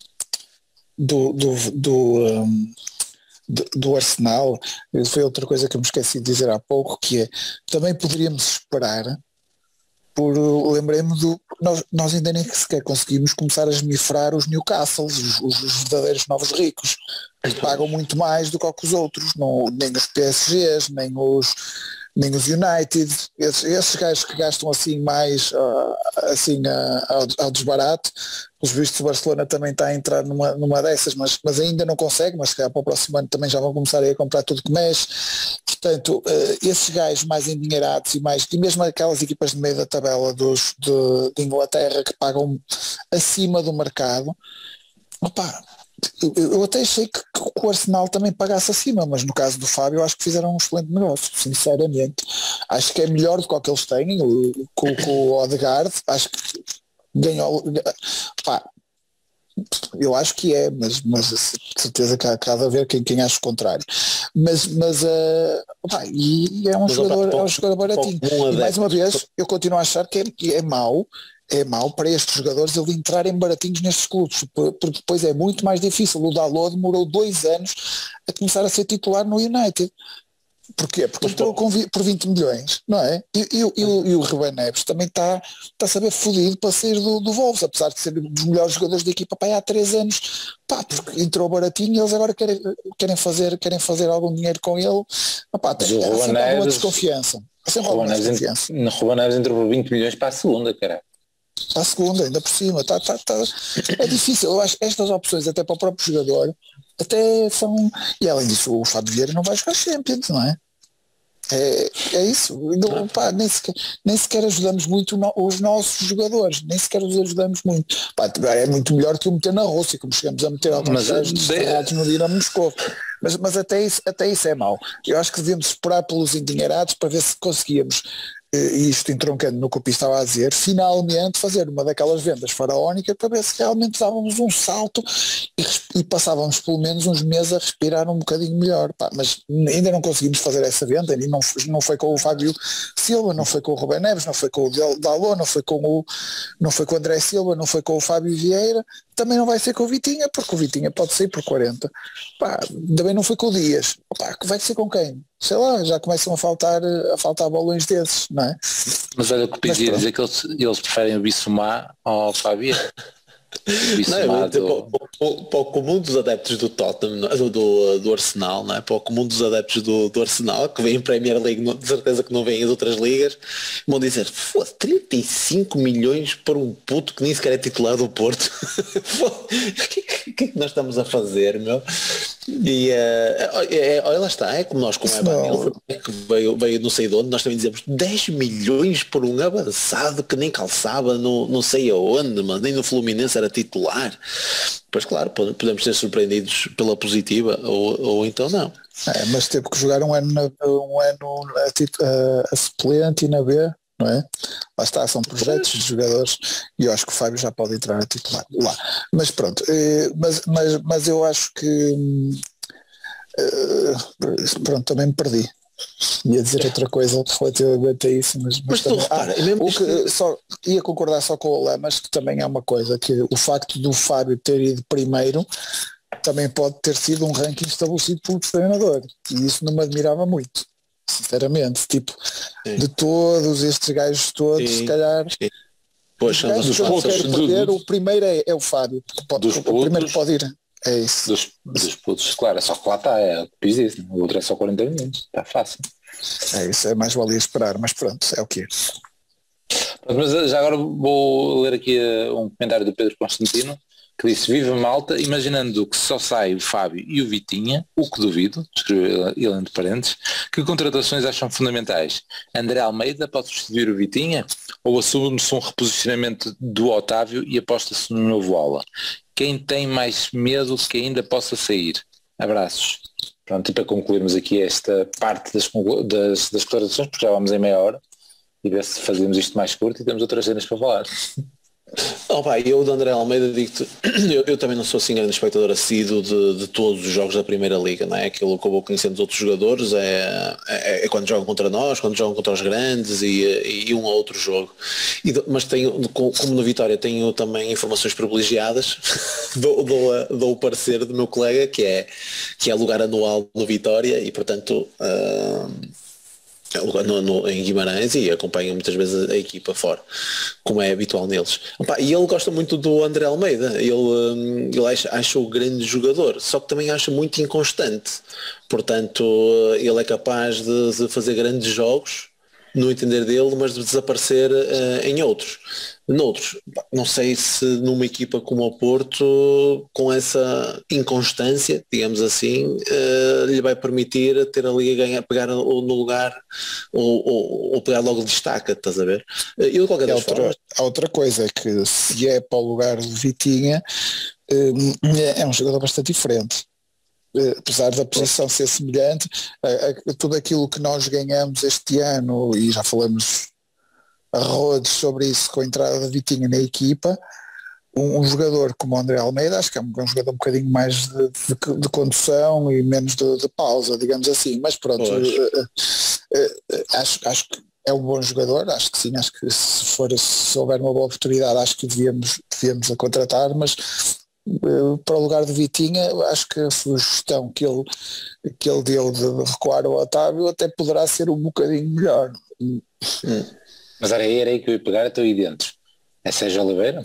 do, do, do, um, do, do Arsenal, foi outra coisa que eu me esqueci de dizer há pouco, que é, também poderíamos esperar por, lembrei-me do, nós, nós ainda nem sequer conseguimos começar a esmifrar os Newcastles, os, os verdadeiros novos ricos, que pagam muito mais do que os outros, não, nem os P S Gs, nem os, nem os United, esses, esses gajos que gastam assim mais uh, assim uh, ao, ao desbarato. Os vistos do Barcelona também está a entrar numa, numa dessas, mas, mas ainda não consegue, mas se calhar para o próximo ano também já vão começar a comprar tudo que mexe. Portanto, uh, esses gajos mais endinheirados e mais, e mesmo aquelas equipas de meio da tabela dos, de, de Inglaterra que pagam acima do mercado, opa, eu, eu até achei que, que o Arsenal também pagasse acima, mas no caso do Fábio eu acho que fizeram um excelente negócio, sinceramente. Acho que é melhor do que o que eles têm, com, com o Odegaard, acho que ganhou, pá, eu acho que é, mas, mas de certeza que há, que há de haver quem, quem acha o contrário, mas, mas uh, pá, e, e é um mas, jogador, opa, é um jogador baratinho, e mais uma vez eu continuo a achar que é, que é mau é mau para estes jogadores eles entrarem baratinhos nestes clubes, porque depois é muito mais difícil. O Dalot demorou dois anos a começar a ser titular no United. Porquê? Porque entrou com, por vinte milhões, não é? E, e, e, o, e o Ruben Neves também está tá a saber fodido para sair do, do Wolves, apesar de ser um dos melhores jogadores da equipa para há três anos, pá, porque entrou baratinho e eles agora querem, querem, fazer, querem fazer algum dinheiro com ele. Pá, tem, é sempre Neves, alguma desconfiança. É sempre alguma desconfiança. No Ruben Neves entrou por vinte milhões para a segunda, cara. Para a segunda, ainda por cima, tá, tá, tá. É difícil. Eu acho que estas opções até para o próprio jogador até são, e além disso o Fábio Vieira não vai jogar Champions, não é? É, é isso, não, pá, nem, sequer, nem sequer ajudamos muito no, os nossos jogadores, nem sequer os ajudamos muito. Pá, é muito melhor que o meter na Rússia, como chegamos a meter alguns gajos desterrados no Dinamo Moscou. Mas, mas até, isso, até isso é mau. Eu acho que devemos esperar pelos endinheirados para ver se conseguíamos, e isto entroncando no que o Pi estava a dizer, finalmente fazer uma daquelas vendas faraónicas para ver se realmente dávamos um salto e, e passávamos pelo menos uns meses a respirar um bocadinho melhor. Pá, mas ainda não conseguimos fazer essa venda, e não, não foi com o Fábio Silva, não foi com o Ruben Neves, não foi com o Dalot, não foi com o, não foi com o André Silva, não foi com o Fábio Vieira, também não vai ser com o Vitinha, porque o Vitinha pode sair por quarenta. Pá, também não foi com o Dias. Pá, vai ser com quem? Sei lá, já começam a faltar, a faltar balões desses, não é? Mas olha o que eu podia dizer que eles, eles preferem o Bissouma ao Fábio. Não, eu, do... para, para o comum dos adeptos do Tottenham, do, do, do Arsenal, não é? Para o comum dos adeptos do, do Arsenal, que vêm em Premier League, de certeza que não vêm as outras ligas, vão dizer, foda, trinta e cinco milhões para um puto que nem sequer é titular do Porto. O que, que é que nós estamos a fazer, meu? E uh, é, olha lá está, é como nós com o Evan, que veio, veio não sei de onde, nós também dizemos dez milhões por um avançado que nem calçava no, não sei aonde, mas nem no Fluminense era titular. Pois claro, podemos ser surpreendidos pela positiva ou, ou então não. É, mas teve que jogar um ano, na, um ano a, a, a suplente e na B, não é? Lá está, são projetos de jogadores e eu acho que o Fábio já pode entrar a titular lá. Mas pronto, mas, mas, mas eu acho que pronto, também me perdi. Ia dizer outra coisa relativamente a isso, mas, mas, mas também, tu, repara, ah, mesmo o que, que... Só, ia concordar só com o Lamas, que também é uma coisa, que o facto do Fábio ter ido primeiro também pode ter sido um ranking estabelecido pelo treinador, e isso não me admirava muito, sinceramente, tipo, sim. De todos estes gajos todos, sim. Se calhar sim. Poxa, gajos dos que eu pontos, quero perder, do... o primeiro é, é o Fábio, pode, dos o pontos, primeiro pode ir. É isso. Dos, dos putos, claro, é só que lá está, é o que fiz isso, o outro é só quarenta minutos, está fácil. É isso, é mais valia esperar, mas pronto, é o que é. Mas já agora vou ler aqui um comentário do Pedro Constantino, que disse, viva malta, imaginando que só sai o Fábio e o Vitinha, o que duvido, escreveu ele entre parênteses, que contratações acham fundamentais? André Almeida pode substituir o Vitinha? Ou assume-se um reposicionamento do Otávio e aposta-se no novo ala? Quem tem mais medo que ainda possa sair? Abraços. Pronto, e para concluirmos aqui esta parte das, das, das declarações, porque já vamos em meia hora, e ver se fazemos isto mais curto e temos outras cenas para falar. Oh, pá, eu de André Almeida digo-te, eu, eu também não sou assim grande espectador assíduo de, de todos os jogos da Primeira Liga, não é? Aquilo que eu vou conhecendo dos outros jogadores é, é, é quando jogam contra nós, quando jogam contra os grandes e, e um ou outro jogo. E, mas tenho, como no Vitória tenho também informações privilegiadas, dou, dou, dou o parecer do meu colega que é, que é lugar anual no Vitória e portanto... Uh, No, no, em Guimarães e acompanha muitas vezes a, a equipa fora, como é habitual neles. Opa, e ele gosta muito do André Almeida, ele, um, ele acha, acha o grande jogador, só que também acha muito inconstante, portanto ele é capaz de, de fazer grandes jogos no entender dele, mas de desaparecer uh, em outros. Noutros, não sei se numa equipa como o Porto, com essa inconstância, digamos assim, uh, lhe vai permitir ter ali a ganhar, pegar no lugar ou, ou, ou pegar logo destaca, estás a ver? Eu, de qualquer é das outra, formas... a outra coisa é que se é para o lugar de Vitinha, um, é um jogador bastante diferente. Uh, apesar da posição ser semelhante, uh, uh, tudo aquilo que nós ganhamos este ano, e já falamos a rodos sobre isso com a entrada da Vitinha na equipa, um, um jogador como o André Almeida, acho que é um, um jogador um bocadinho mais de, de, de condução e menos de, de pausa, digamos assim, mas pronto, uh, uh, uh, acho, acho que é um bom jogador, acho que sim, acho que se, for, se houver uma boa oportunidade, acho que devíamos, devíamos a contratar, mas para o lugar de Vitinha, acho que a sugestão que ele, que ele deu de recuar o Otávio até poderá ser um bocadinho melhor. Hum. Mas era aí, era aí que eu ia pegar, estou aí dentro. É Sérgio Oliveira?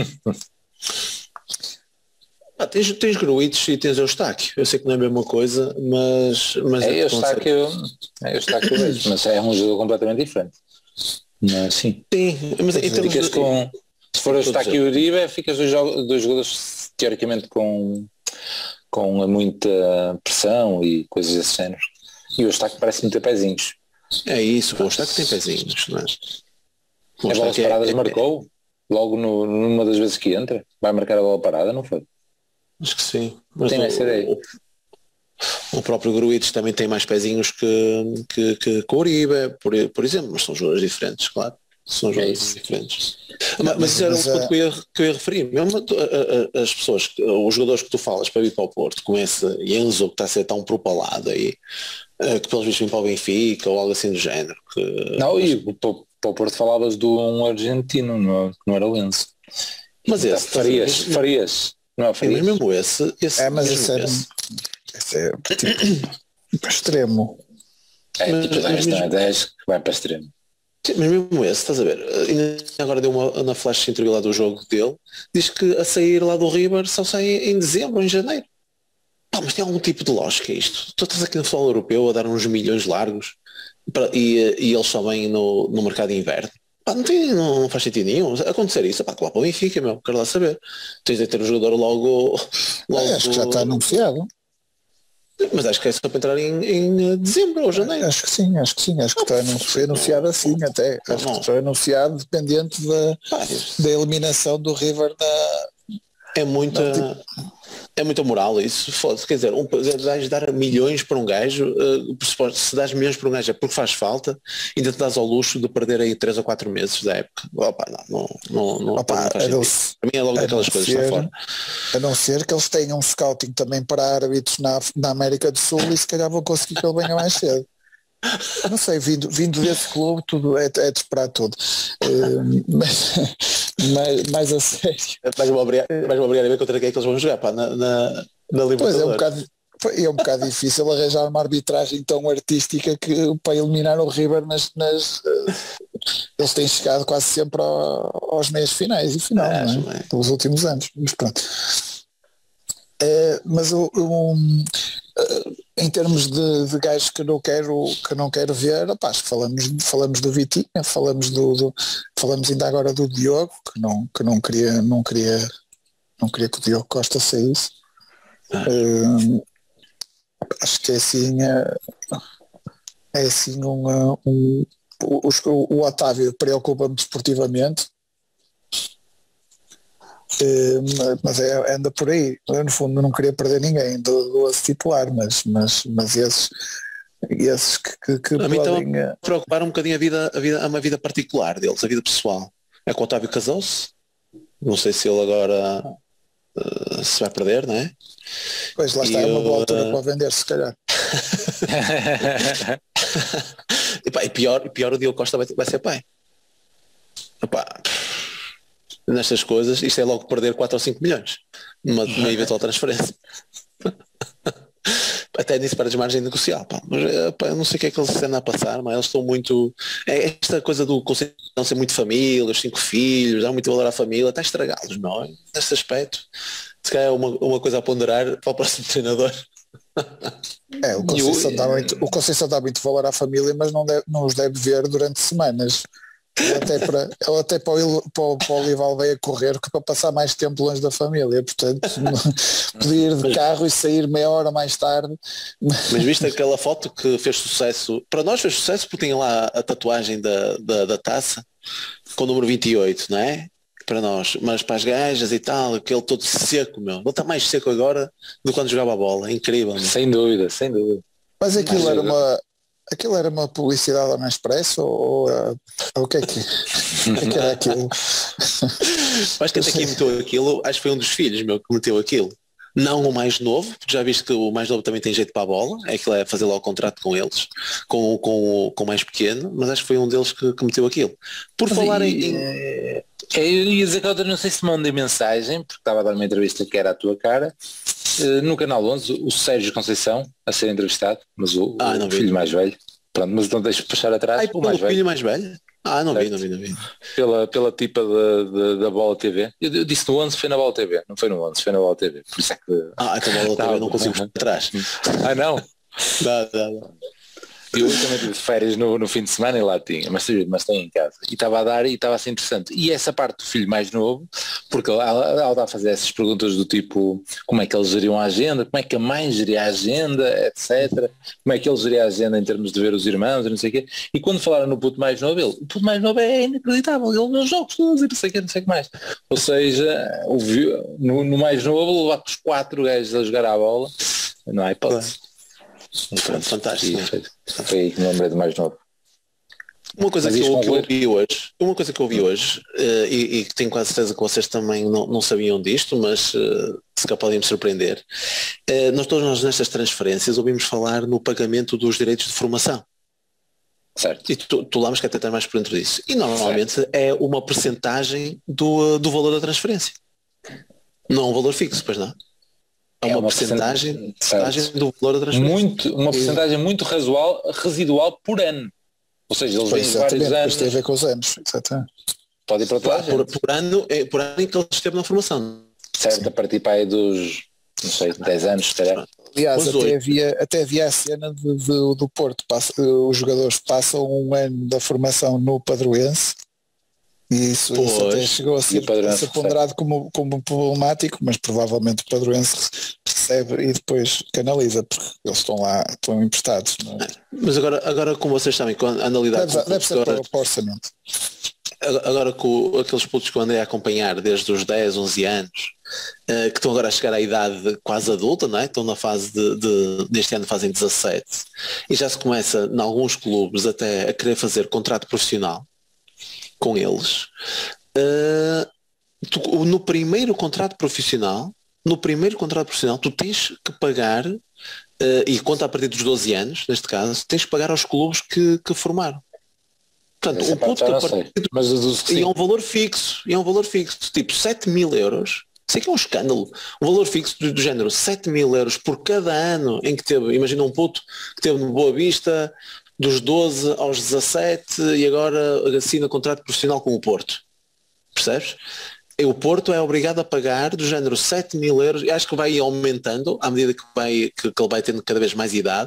Ah, tens, tens Gruites e tens Eustáquio. Eu sei que não é a mesma coisa, mas... mas é Eustáquio, é Eustáquio vejo, mas é um jogo completamente diferente. Mas, sim. Sim, mas em termos de... com, se for Eustáquio e Uribe, ficas dois, dois jogadores teoricamente com, com muita pressão e coisas desse género. E o Eustáquio parece-me ter pezinhos. É isso, o Eustáquio tem pezinhos, não é? A bola paradas é, marcou é, logo no, numa das vezes que entra. Vai marcar a bola parada, não foi? Acho que sim. Mas tem o, essa ideia. O, o próprio Gruites também tem mais pezinhos que, que, que, que o Uribe, por, por exemplo, mas são jogadores diferentes, claro. São jogadores é diferentes. Mas, mas isso era um ponto que eu, ia, que eu ia referir. Mesmo a, a, as pessoas, os jogadores que tu falas para vir para o Porto, com esse Enzo que está a ser tão propalado aí, que pelos vistos vem para o Benfica ou algo assim do género. Que, não, e para o Porto falavas de um argentino, não, não era o Enzo. Mas Então, esse Farias, Farias, não é o Sim, Farias? mas mesmo esse, esse É, mas mesmo esse era esse. esse é tipo extremo. É Mas- tipo mas dez, não é? mesmo- dez que vai para extremo. Sim, mas mesmo esse, estás a ver? Ainda agora deu uma na flash interview lá do jogo dele, diz que a sair lá do River só sai em dezembro ou em janeiro. Pá, mas tem algum tipo de lógica isto? Tu estás aqui no futebol europeu a dar uns milhões largos para- e, e eles só vêm no, no mercado de inverno. Pá, não, tem, não, não faz sentido nenhum. Acontecer isso, pá, claro, para o Benfica, meu, quero lá saber. Tens de ter o jogador logo, logo É, acho que já está anunciado. Mas acho que é só para entrar em, em dezembro ou janeiro. Acho que sim, acho que sim, acho que está anunci- foi anunciado assim até. Acho que foi anunciado dependente da, Pá, da eliminação do River da. é muita é muita moral isso. Foda-se, quer dizer, um, dás dar milhões para um gajo, uh, se dás milhões para um gajo é porque faz falta, ainda te dás ao luxo de perder aí três ou quatro meses da época. Opa, não, não, não, Opa, não faz a não sentido. se- Para mim é logo a daquelas não coisas que ser- está fora. A não ser que eles tenham um scouting também para árbitros na, na América do Sul e se calhar vão conseguir que ele venha mais cedo. Não sei, vindo, vindo desse clube tudo é, é de esperar tudo. Eh, mas, mas, mas a sério. Vais-me obrigar, vais-me obrigar a ver contra quem é que eles vão jogar, pá, na, na, na Pois é um Libertadores. bocado. É um bocado difícil arranjar uma arbitragem tão artística que para eliminar o River nas, nas eh, eles têm chegado quase sempre ao- aos meios finais e final, É, não acho é? bem. Pelos últimos anos, mas pronto. Eh, mas o, o- eh, em termos de, de gajos que eu não quero que eu não quero ver, opá, acho que falamos falamos do Vitinha, falamos do, do- falamos ainda agora do Diogo, que não que não queria não queria não queria que o Diogo Costa saísse. Ah. Eh, acho que é assim é, é assim um, uh, um o, o, o Otávio preocupa-me desportivamente. Eh, ma- mas é, anda por aí. Eu no fundo não queria perder ninguém do, do onze titular, mas, mas, mas esses, esses que, que, que A mim estava podem. eh, a preocupar um bocadinho a vida, a vida, uma vida particular deles, a vida pessoal. É que o Otávio casou-se. Não sei se ele agora uh, se vai perder, não é? Pois lá está, E é uma boa eu, altura eh, para vender, se calhar. E, pá, e pior, e pior o Diogo Costa vai, vai ser pai. Epá, nestas coisas, isto é logo perder quatro ou cinco milhões numa, numa eventual transferência. Até nisso para margem negocial, pá. Mas epá, eu não sei o que é que eles se andam a passar, mas eles estão muito. É esta coisa do conceito de não ser muito família, os cinco filhos, dá muito valor à família, está a estragá-los, não é? Nesse aspecto, se calhar é uma, uma coisa a ponderar para o próximo treinador. É, o Conceição, eu- dá muito, o Conceição dá muito valor à família, mas não, deve, não os deve ver durante semanas. Ele até para, ele até para, o, Il- para, o- para o Olival veio a correr que para passar mais tempo longe da família, portanto podia ir de carro e sair meia hora mais tarde. Mas viste aquela foto que fez sucesso, para nós fez sucesso porque tinha lá a tatuagem da, da, da taça com o número vinte e oito, não é? Para nós, mas para as gajas e tal, aquele todo seco, meu. Ele está mais seco agora do que quando jogava a bola, é incrível, meu. Sem dúvida, sem dúvida. Mas aquilo Mas, era eh, uma aquilo era uma publicidade ao Expresso ou, ou, ou o que é que, o que é que era aquilo? Acho que até quem meteu aquilo, acho que foi um dos filhos, meu, que meteu aquilo. Não o mais novo, porque já viste que o mais novo também tem jeito para a bola, é que é fazer lá o contrato com eles, com, com, com o mais pequeno, mas acho que foi um deles que, que meteu aquilo. Por Mas falar e- em... é, eu ia dizer que eu não sei se mandei mensagem, porque estava a dar uma entrevista que era a tua cara, eh, no Canal onze, o Sérgio Conceição a ser entrevistado, mas o, Ah, o não vi. filho mais velho. Pronto, mas não deixo puxar atrás, Ai, o pelo mais velho, filho mais velho? Ah, não vi, não vi, não vi. pela, pela tipa da, da, da Bola T V. Eu, eu disse no onze, foi na Bola T V, não foi no onze, foi na Bola T V. Por isso é que... Ah, então a bola Tá, também não consigo tá. ficar atrás. Ah não? Dá, dá, dá. Eu também tive férias no, no fim de semana e lá tinha, mas, mas tem em casa. E estava a dar e estava a ser interessante. E essa parte do filho mais novo, porque ela, ela está a fazer essas perguntas do tipo como é que eles geriam a agenda, como é que a mãe geria a agenda, etcétera. Como é que ele geria a agenda em termos de ver os irmãos e não sei o quê. E quando falaram no puto mais novo, ele, o puto mais novo é inacreditável, ele nos jogos todos e não sei o quê, não sei o que mais. Ou seja, ouviu, no, no mais novo levar com os quatro gajos a jogar à bola, não há hipótese. Pronto, fantástico. Foi aí que me lembrei do mais novo. Uma coisa Mas que isto eu, que eu conclui? ouvi hoje, uma coisa que eu ouvi hoje, eh, e, e que tenho quase certeza que vocês também não, não sabiam disto, mas eh, se calhar podem me surpreender, eh, nós todos nós nestas transferências ouvimos falar no pagamento dos direitos de formação. Certo. E tu, tu Lamas que até estás mais por dentro disso. E normalmente certo. É uma percentagem do, do valor da transferência. Não é um valor fixo, pois não? É, é uma, uma percentagem, percentagem do valor da transferência. Muito, uma percentagem muito residual, residual por ano. Ou seja, eles vêm vários anos. Tem a ver com os anos, exatamente. Pode ir para por, por, por, ano, é, por ano em que ele esteve na formação. Certo, sim. A partir para aí dos, não sei, dez anos, se calhar. Aliás, até havia, até havia a cena de, de, do Porto, passa, os jogadores passam um ano da formação no Padroense e isso, isso até chegou a ser, a ser ponderado como, como problemático, mas provavelmente o Padroense recebe e depois canaliza, porque eles estão lá, estão emprestados. Não é? Mas agora, agora como vocês sabem, quando anda a lidar deve, com deve ser para o orçamento. Agora com aqueles putos que eu andei a acompanhar desde os dez, onze anos, uh, que estão agora a chegar à idade quase adulta, não é? Estão na fase de, de deste ano fazem dezassete, e já se começa em alguns clubes até a querer fazer contrato profissional com eles. Uh, tu, no primeiro contrato profissional, no primeiro contrato profissional tu tens que pagar, uh, e conta a partir dos doze anos, neste caso, tens que pagar aos clubes que, que formaram. Portanto, um puto que a partir do... mas e é um valor fixo, e é um valor fixo, tipo sete mil euros, sei que é um escândalo, um valor fixo do, do género sete mil euros por cada ano em que teve, imagina um puto que teve no Boa Vista dos doze aos dezassete e agora assina contrato profissional com o Porto, percebes? E o Porto é obrigado a pagar do género sete mil euros, e acho que vai aumentando à medida que, vai, que, que ele vai tendo cada vez mais idade,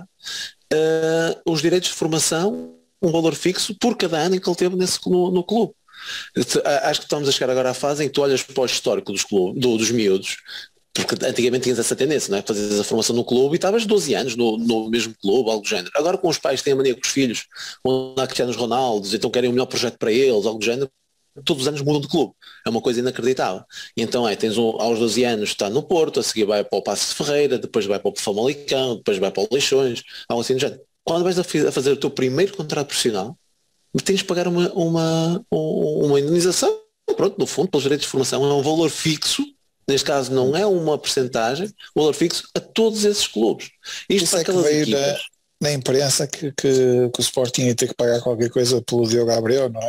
uh, os direitos de formação, um valor fixo por cada ano em que ele teve nesse, no, no clube. Acho que estamos a chegar agora à fase em que tu olhas para o histórico dos, clubes, do, dos miúdos, porque antigamente tinhas essa tendência, não é? Fazias a formação no clube e estavas doze anos no, no mesmo clube, algo do género. Agora com os pais têm a mania com os filhos, vão lá Cristianos Ronaldos, então querem o melhor projeto para eles, algo do género, todos os anos mudam de clube. É uma coisa inacreditável. E então é, tens um, aos doze anos está no Porto, a seguir vai para o Paços de Ferreira, depois vai para o Famalicão, depois vai para o Leixões, algo assim do género. Quando vais a fazer o teu primeiro contrato profissional, tens de pagar uma, uma, uma indenização, pronto, no fundo, pelos direitos de formação, é um valor fixo, neste caso não é uma percentagem, um valor fixo a todos esses clubes. Isto Isso é que veio equipas, na, na imprensa que, que, que o Sporting ia ter que pagar qualquer coisa pelo Diogo Gabriel, não é?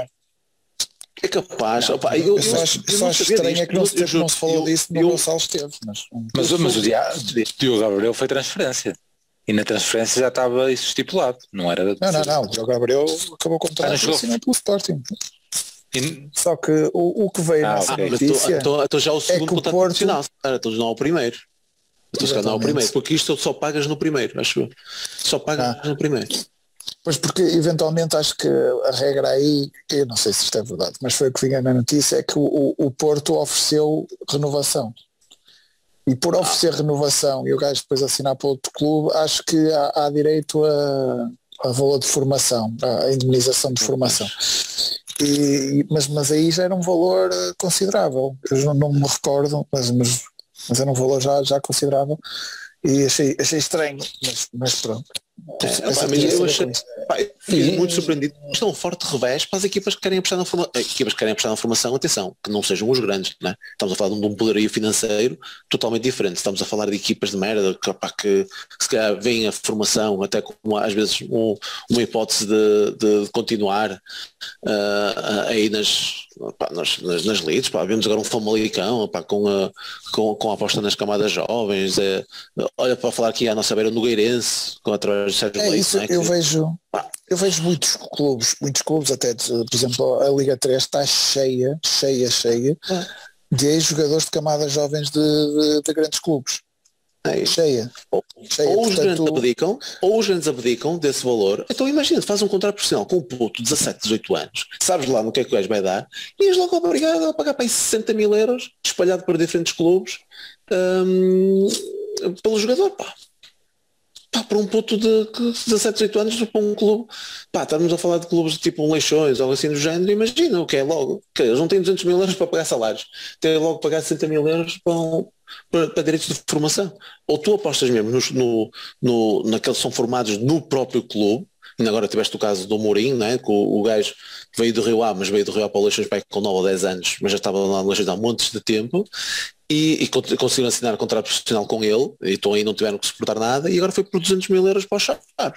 É capaz. Não, opa, eu, eu, eu só acho, eu só acho estranho disto, é que não, eu, eu, não se falou eu, disso no Gonçalo esteve. Mas, mas, mas o Diogo Gabriel foi transferência. E na transferência já estava isso estipulado, não era... Não, não, não, o Diogo Gabriel acabou o contrato ah, assinado pelo Sporting. E... Só que o, o que veio ah, nessa okay. notícia... Então, então já o segundo é contrato Porto... profissional, então não é o primeiro. Então se calhar não é o primeiro, porque isto só pagas no primeiro, acho. Só pagas ah. no primeiro. Pois porque eventualmente acho que a regra aí, eu não sei se isto é verdade, mas foi o que vinha na notícia, é que o, o Porto ofereceu renovação. E por oferecer ah. renovação e o gajo depois assinar para outro clube, acho que há, há direito a, a valor de formação, a indemnização de formação. E, mas, mas aí já era um valor considerável. Eu não, não me recordo, mas, mas, mas era um valor já, já considerável. E achei, achei estranho, mas, mas pronto. É, pá, mas eu achei, pá, eu fiquei muito surpreendido. Isto é um forte revés para as equipas que querem apostar na formação. Equipas que querem apostar na formação, atenção, que não sejam os grandes, não é? Estamos a falar de um poderio financeiro totalmente diferente. Estamos a falar de equipas de merda que, pá, que se calhar veem a formação até como às vezes um, uma hipótese de, de continuar uh, aí nas, pá, nas, nas, nas leads. Pá, vemos agora um Famalicão, pá, com, a, com, com a aposta nas camadas jovens. É, olha, para falar aqui à nossa beira, no Nogueirense, com através Sérgio é Leite, isso, né, eu que... vejo eu vejo muitos clubes, muitos clubes até, de, por exemplo, a Liga três está cheia, cheia, cheia é. de jogadores de camadas jovens de, de, de grandes clubes. É. Cheia. Ou, cheia. Ou, Portanto, os grandes abdicam, ou os grandes abdicam desse valor. Então imagina, faz um contrato profissional com um puto de dezassete, dezoito anos, sabes lá no que é que o gajo vai dar, e és logo obrigado a pagar para aí sessenta mil euros, espalhado por diferentes clubes, hum, pelo jogador, pá. Pá, para um puto de dezassete, dezoito anos, para um clube, pá, estamos a falar de clubes tipo um Leixões ou assim do género, imagina o que é logo, que eles não têm duzentos mil euros para pagar salários, têm logo pagar sessenta mil euros para, um, para, para direitos de formação. Ou tu apostas mesmo no, no, no, naqueles que são formados no próprio clube, e agora tiveste o caso do Mourinho, né, que o, o gajo veio do Rio A, mas veio do Rio A para o Leixões com nove ou dez anos, mas já estava lá no Leixões há montes de tempo, e, e conseguiram assinar um contrato profissional com ele, e então aí não tiveram que suportar nada, e agora foi por duzentos mil euros para os Chaves.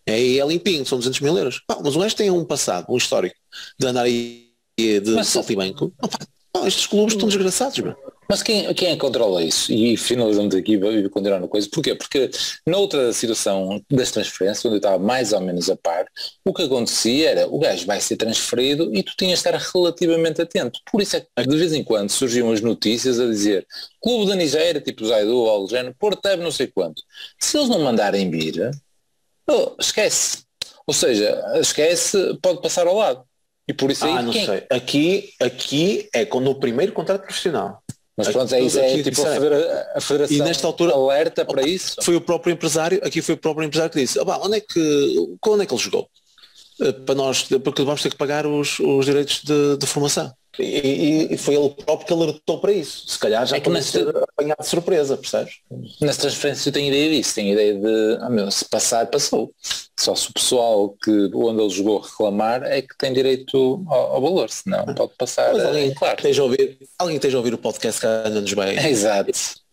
é, é limpinho, são duzentos mil euros. Pá, mas o gajo tem um passado, um histórico de andar aí de mas, saltimbanco. Opa, pá, estes clubes estão desgraçados, meu. Mas quem, quem é que controla isso? E finalizamos aqui e continuar na coisa. Porquê? Porque noutra situação das transferências, onde eu estava mais ou menos a par, o que acontecia era o gajo vai ser transferido e tu tinhas de estar relativamente atento. Por isso é que de vez em quando surgiam as notícias a dizer clube da Nigéria, tipo Zaidu ou algo do género, Porto deve não sei quanto. Se eles não mandarem vir, oh, esquece. Ou seja, esquece, pode passar ao lado. E por isso aí, ah, não quem? sei. Aqui, aqui é quando o primeiro contrato profissional. Mas pronto, é isso, é tipo a, federa a federação e nesta altura alerta para isso. Foi o próprio empresário, aqui foi o próprio empresário que disse, ah, onde é que, onde é que ele jogou? Para nós, porque vamos ter que pagar os, os direitos de, de formação. E, e foi ele próprio que alertou para isso. Se calhar já é pode ser apanhado de surpresa, percebes? Nas transferências eu tenho ideia disso, tenho ideia de, ah, meu, se passar, passou. Só se o pessoal que onde ele jogou reclamar é que tem direito ao, ao valor, senão pode passar. Mas alguém, é, claro. esteja a ouvir, alguém esteja a ouvir o podcast que ainda nos vai. É, exato.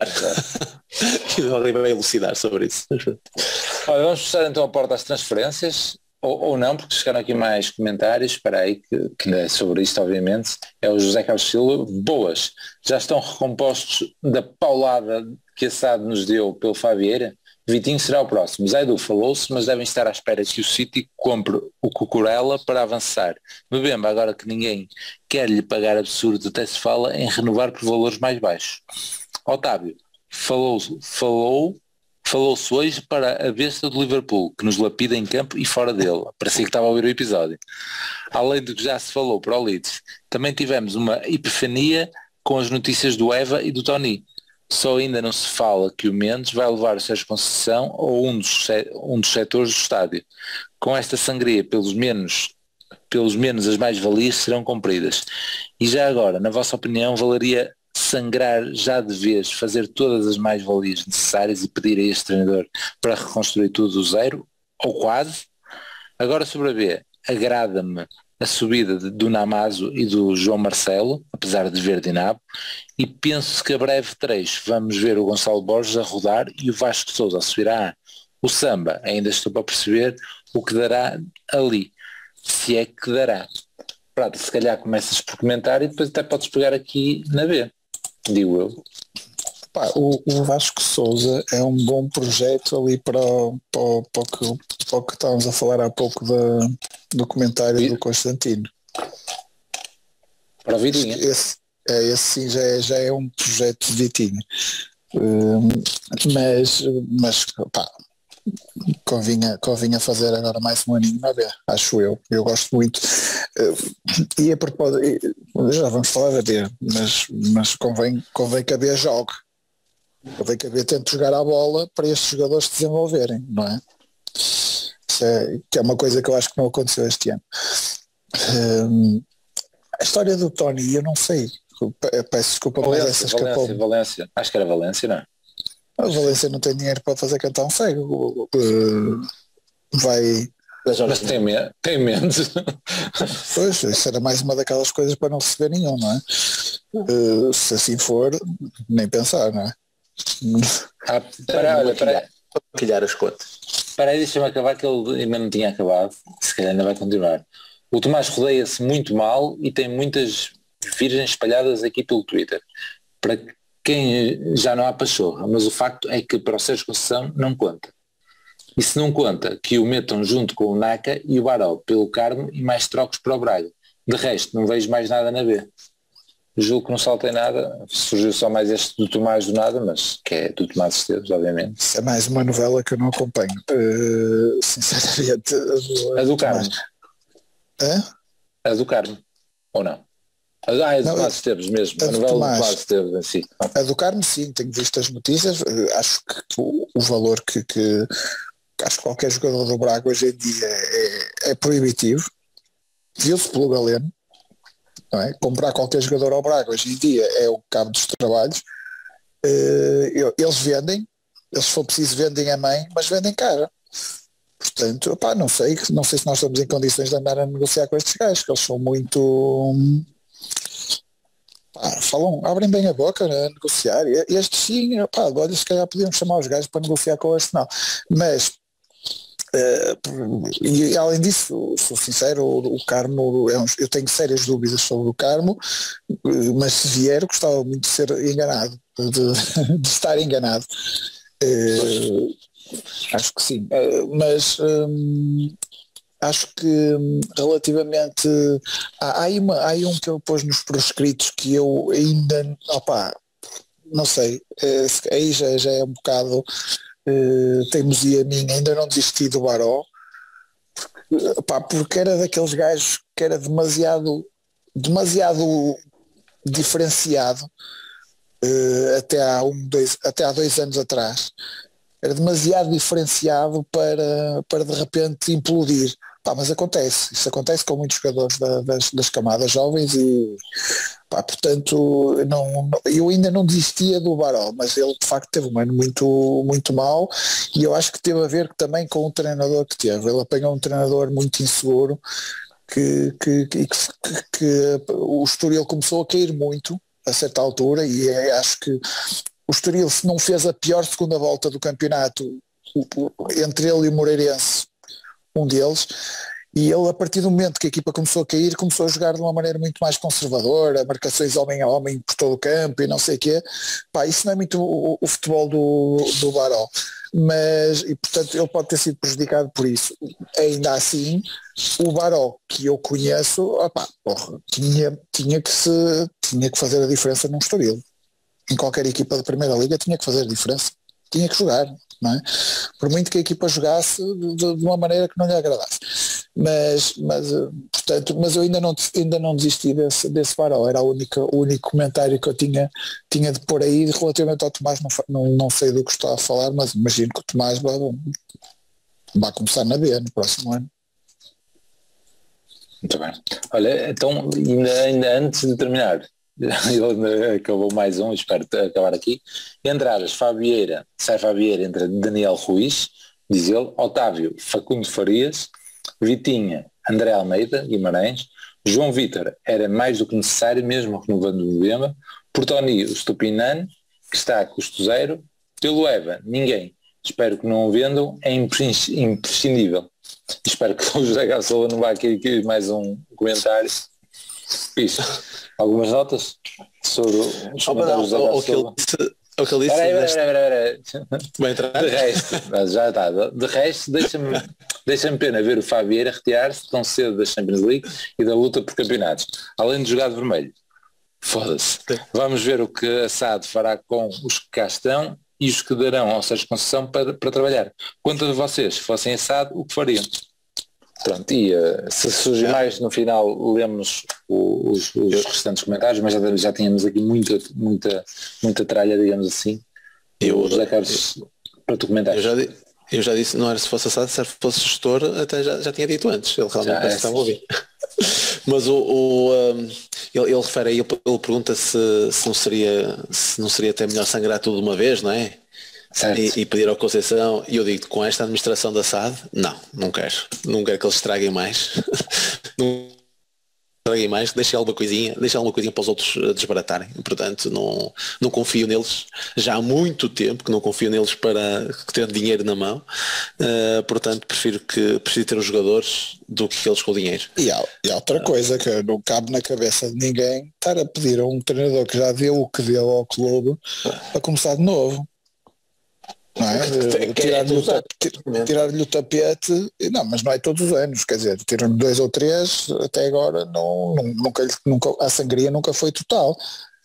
Alguém vai elucidar sobre isso. Olha, vamos fechar então a porta às transferências. Ou, ou não, porque chegaram aqui mais comentários, espera aí, que, que é sobre isto, obviamente. É o José Carlos Silva. Boas, já estão recompostos da paulada que a S A D nos deu pelo Fabieira. Vitinho será o próximo. Zaidu falou-se, mas devem estar à espera que o City compre o Cucurella para avançar. Bebemba, agora que ninguém quer lhe pagar absurdo, até se fala em renovar por valores mais baixos. Otávio, falou, falou Falou-se hoje para a besta do Liverpool, que nos lapida em campo e fora dele. Parecia que estava a ouvir o episódio. Além do que já se falou para o Leeds, também tivemos uma epifania com as notícias do Eva e do Tony. Só ainda não se fala que o Mendes vai levar o Sérgio Conceição ou um dos, um dos setores do estádio. Com esta sangria, pelos menos, pelos menos as mais-valias serão cumpridas. E já agora, na vossa opinião, valeria sangrar já de vez, fazer todas as mais-valias necessárias e pedir a este treinador para reconstruir tudo do zero, ou quase? Agora sobre a B, agrada-me a subida de, do Namazo e do João Marcelo, apesar de ver de nabo, e penso que a breve trecho vamos ver o Gonçalo Borges a rodar e o Vasco Sousa a subir a A. O Samba, ainda estou para perceber o que dará ali, se é que dará. Pronto, se calhar começas por comentar e depois até podes pegar aqui na B. Digo eu. Pá, o, o Vasco Sousa é um bom projeto ali para, para, para, o, que, para o que estávamos a falar há pouco da, do comentário e... do Constantino. Para o Vidinha. Esse, é, esse sim já é, já é um projeto de Vitinho. Um, mas, mas pá, convinha, convinha fazer agora mais um aninho na B, acho eu. Eu gosto muito. Uh, e a propósito, já vamos falar da B, mas, mas convém, convém que a B jogue. Convém que a B tente jogar a bola para estes jogadores se desenvolverem, não é? Isso é, que é uma coisa que eu acho que não aconteceu este ano. Um, a história do Tony, eu não sei. Peço desculpa, Valência, mas essa escapou. Valência, Valência. Acho que era Valência, não é? A Valência não tem dinheiro para fazer cantar um cego. Uh, vai... Mas tem, me tem menos. Pois, isso era mais uma daquelas coisas para não receber nenhum, não é? Uh, se assim for, nem pensar, não é? Ah, para, olha, para maquilhar as contas. Para aí, deixa-me acabar que ele ainda não tinha acabado. Se calhar ainda vai continuar. O Tomás rodeia-se muito mal e tem muitas virgens espalhadas aqui pelo Twitter. Para quem já não há pachorra, mas o facto é que para o Sérgio Conceição não conta. E se não conta, que o metam junto com o Naka e o Baró pelo Carmo e mais trocos para o Braga. De resto, não vejo mais nada na B. Julgo que não saltei nada, surgiu só mais este do Tomás do nada, mas que é do Tomás Esteves, obviamente. Isso é mais uma novela que eu não acompanho, uh, sinceramente. A do Carmo. Hã? A do Carmo, ou não? Ah, é do Tomás Esteves mesmo, a, a novela Tomás. do Tomás Esteves em si. A do Carmo, sim, tenho visto as notícias, acho que o, o valor que, que acho que qualquer jogador do Braga hoje em dia é, é proibitivo, viu-se pelo Galeno, não é? Comprar qualquer jogador ao Braga hoje em dia é o cabo dos trabalhos. Uh, eles vendem, eles se for preciso vendem a mãe, mas vendem cara. Portanto, opá, não sei, não sei se nós estamos em condições de andar a negociar com estes gajos, que eles são muito... Pá, falam, abrem bem a boca, né, a negociar. E estes sim, pá, olha, se calhar podíamos chamar os gajos para negociar com o Arsenal. Mas Uh, e além disso, sou sincero, o, o Carmo, é um, eu tenho sérias dúvidas sobre o Carmo, mas se vier gostava muito de ser enganado, de, de estar enganado. Uh, acho que sim, uh, mas um, acho que um, relativamente há, há, aí uma, há aí um que eu pus nos proscritos que eu ainda, opa, não sei, uh, aí já, já é um bocado uh, teimosia minha, ainda não desisti do Baró, porque, opa, porque era daqueles gajos que era demasiado demasiado diferenciado uh, até, há um, dois, até há dois anos atrás. Era demasiado diferenciado para, para de repente implodir. Pá, mas acontece, isso acontece com muitos jogadores da, das, das camadas jovens e pá, portanto não, eu ainda não desistia do Baró, mas ele de facto teve um ano muito, muito mau e eu acho que teve a ver também com o treinador que teve. Ele apanhou um treinador muito inseguro que, que, que, que, que o Estoril começou a cair muito a certa altura e é, acho que o Estoril, se não fez a pior segunda volta do campeonato entre ele e o Moreirense, um deles, e ele a partir do momento que a equipa começou a cair, começou a jogar de uma maneira muito mais conservadora, marcações homem a homem por todo o campo e não sei o quê. Pá, isso não é muito o, o futebol do, do Baró, mas, e portanto ele pode ter sido prejudicado por isso. Ainda assim, o Baró que eu conheço, opá, porra, tinha, tinha, que se, tinha que fazer a diferença num Estoril. Em qualquer equipa da Primeira Liga tinha que fazer a diferença, tinha que jogar, não é? Por muito que a equipa jogasse de, de uma maneira que não lhe agradasse, mas, mas, portanto, mas eu ainda não, ainda não desisti desse, desse Baró, era a única, o único comentário que eu tinha, tinha de pôr aí relativamente ao Tomás. Não, não, não sei do que está a falar, mas imagino que o Tomás vai, vai começar na B no próximo ano. Muito bem, olha, então ainda, ainda antes de terminar, ele acabou mais um, espero acabar aqui. Entradas, Fabieira, sai Fabieira, entra Daniel Ruiz, diz ele, Otávio, Facundo Farias, Vitinha, André Almeida, Guimarães, João Vítor, era mais do que necessário, mesmo renovando o Bemba, Portoni, o Stupinano, que está a custo zero, pelo Eva, ninguém, espero que não o vendam, é imprescindível. Espero que o José Gassola não vá aqui, aqui mais um comentário. Isso. Algumas notas sobre os comentários do José Gassola. O que ele disse. Peraí, peraí, peraí. De resto, já está. De resto, deixa-me deixa-me pena ver o Fabieira retirar-se tão cedo da Champions League e da luta por campeonatos. Além de jogar de vermelho. Foda-se. Vamos ver o que a S A D fará com os que cá estão e os que darão ao Sérgio Conceição para, para trabalhar. Quanto a vocês, se fossem a S A D, o que fariam? Pronto, e uh, se surgir é. mais no final lemos o, os, os restantes comentários, mas já, já tínhamos aqui muita, muita, muita tralha, digamos assim. Eu, José Carlos, para tu comentar. Eu já, eu já disse, não era se fosse assado, se fosse gestor, até já, já tinha dito antes, ele realmente parece que estava a ouvir. Mas o, o um, ele, ele refere aí, ele pergunta se, se, não seria, se não seria até melhor sangrar tudo de uma vez, não é? E, e pedir ao Conceição, e eu digo, com esta administração da S A D, não, não quero, não quero que eles estraguem mais, não estraguem mais, deixem alguma coisinha, deixem alguma coisinha para os outros desbaratarem, portanto não, não confio neles, já há muito tempo que não confio neles para ter dinheiro na mão, uh, portanto prefiro, que, prefiro ter os jogadores do que eles com o dinheiro. E há, e há outra coisa que não cabe na cabeça de ninguém, estar a pedir a um treinador que já deu o que deu ao clube a começar de novo. Não é? Tirar-lhe o, tapete, tirar-lhe o tapete, não, mas não é todos os anos, quer dizer, tiram dois ou três, até agora não, nunca, nunca, a sangria nunca foi total.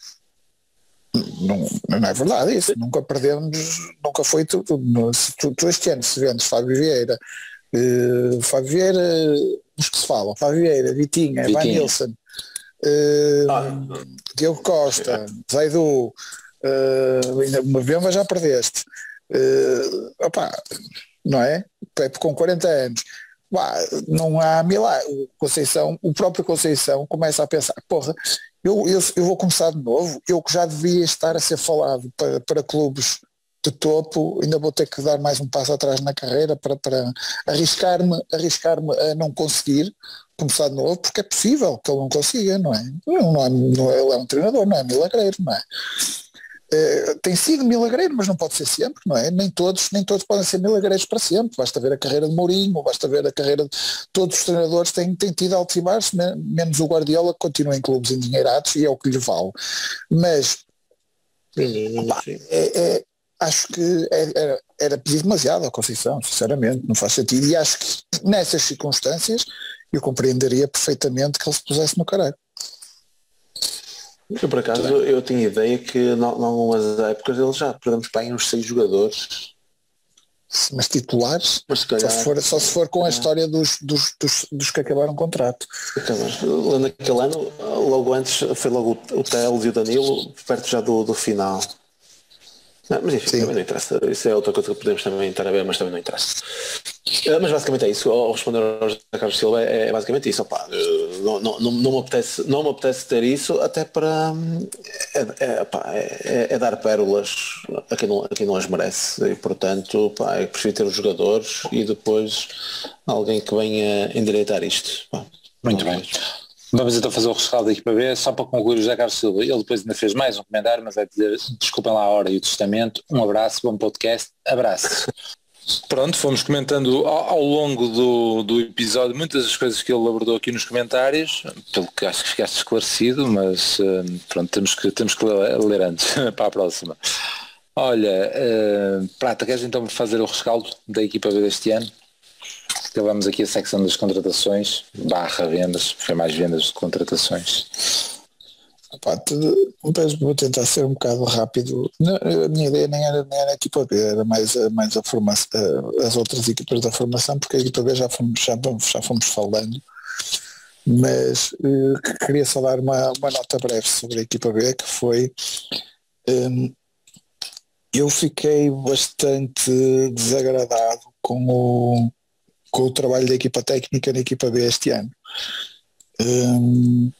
Não, não é verdade isso, nunca perdemos, nunca foi tudo. Tu, tu este ano se vendes Fábio Vieira, uh, Fábio Vieira, os que se falam, Fábio Vieira, Vitinha, Van Nilsson, uh, ah. Diogo Costa, Zaidu, uh, ainda uma Bemba já perdeste. Uh, opá, não é? Pepe com quarenta anos, bah, não há milagre. O Conceição, o próprio Conceição começa a pensar, porra, eu, eu, eu vou começar de novo, eu que já devia estar a ser falado para, para clubes de topo, ainda vou ter que dar mais um passo atrás na carreira para, para arriscar-me, arriscar-me a não conseguir começar de novo, porque é possível que ele não consiga, não é? Não, não é, não é ele é um treinador, não é milagreiro, não é? Uh, tem sido milagreiro, mas não pode ser sempre, não é? Nem todos, nem todos podem ser milagreiros para sempre. Basta ver a carreira de Mourinho, basta ver a carreira de todos os treinadores têm, têm tido altos e baixos, menos o Guardiola, que continua em clubes endinheirados e é o que lhe vale. Mas pá, é, é, acho que era, era pedir demasiado à Conceição, sinceramente, não faz sentido, e acho que nessas circunstâncias eu compreenderia perfeitamente que ele se pusesse no caralho. Eu, por acaso, eu tinha ideia que em algumas épocas ele já perdemos para aí uns seis jogadores. Mas titulares, mas se calhar, só, se for, só se for com a é. história dos, dos, dos, dos que acabaram o contrato. Naquele ano, logo antes, foi logo o Teles e o Danilo, perto já do, do final. Não, mas enfim, também não interessa. Isso é outra coisa que podemos também estar a ver, mas também não interessa. Mas basicamente é isso. Ao responder ao José Carlos Silva é, é basicamente isso. Opa, não, não, não, não, me apetece, não me apetece ter isso, até para é, é, opa, é, é dar pérolas a quem não, a quem não as merece. E portanto, opa, é prefiro ter os jogadores e depois alguém que venha endireitar isto. Opa, muito bem. Vamos então fazer o rescaldo da equipa B, só para concluir o José Carlos Silva. Ele depois ainda fez mais um comentário, mas é dizer, desculpem lá a hora e o testamento, um abraço, bom podcast, abraço. Pronto, fomos comentando ao, ao longo do, do episódio muitas das coisas que ele abordou aqui nos comentários, pelo que acho que ficaste esclarecido, mas pronto, temos que, temos que ler, ler antes, para a próxima. Olha, uh, Prata, queres então fazer o rescaldo da equipa B deste ano? Acabamos aqui a secção das contratações, barra vendas, foi mais vendas do que contratações. Epá, vou tentar ser um bocado rápido. Não, a minha ideia nem era, nem era a equipa B, era mais, mais a formação, as outras equipas da formação, porque a equipa B já fomos, já, já fomos falando, mas uh, queria só dar uma, uma nota breve sobre a equipa B, que foi um, eu fiquei bastante desagradado com o com o trabalho da equipa técnica na equipa B este ano. Hum,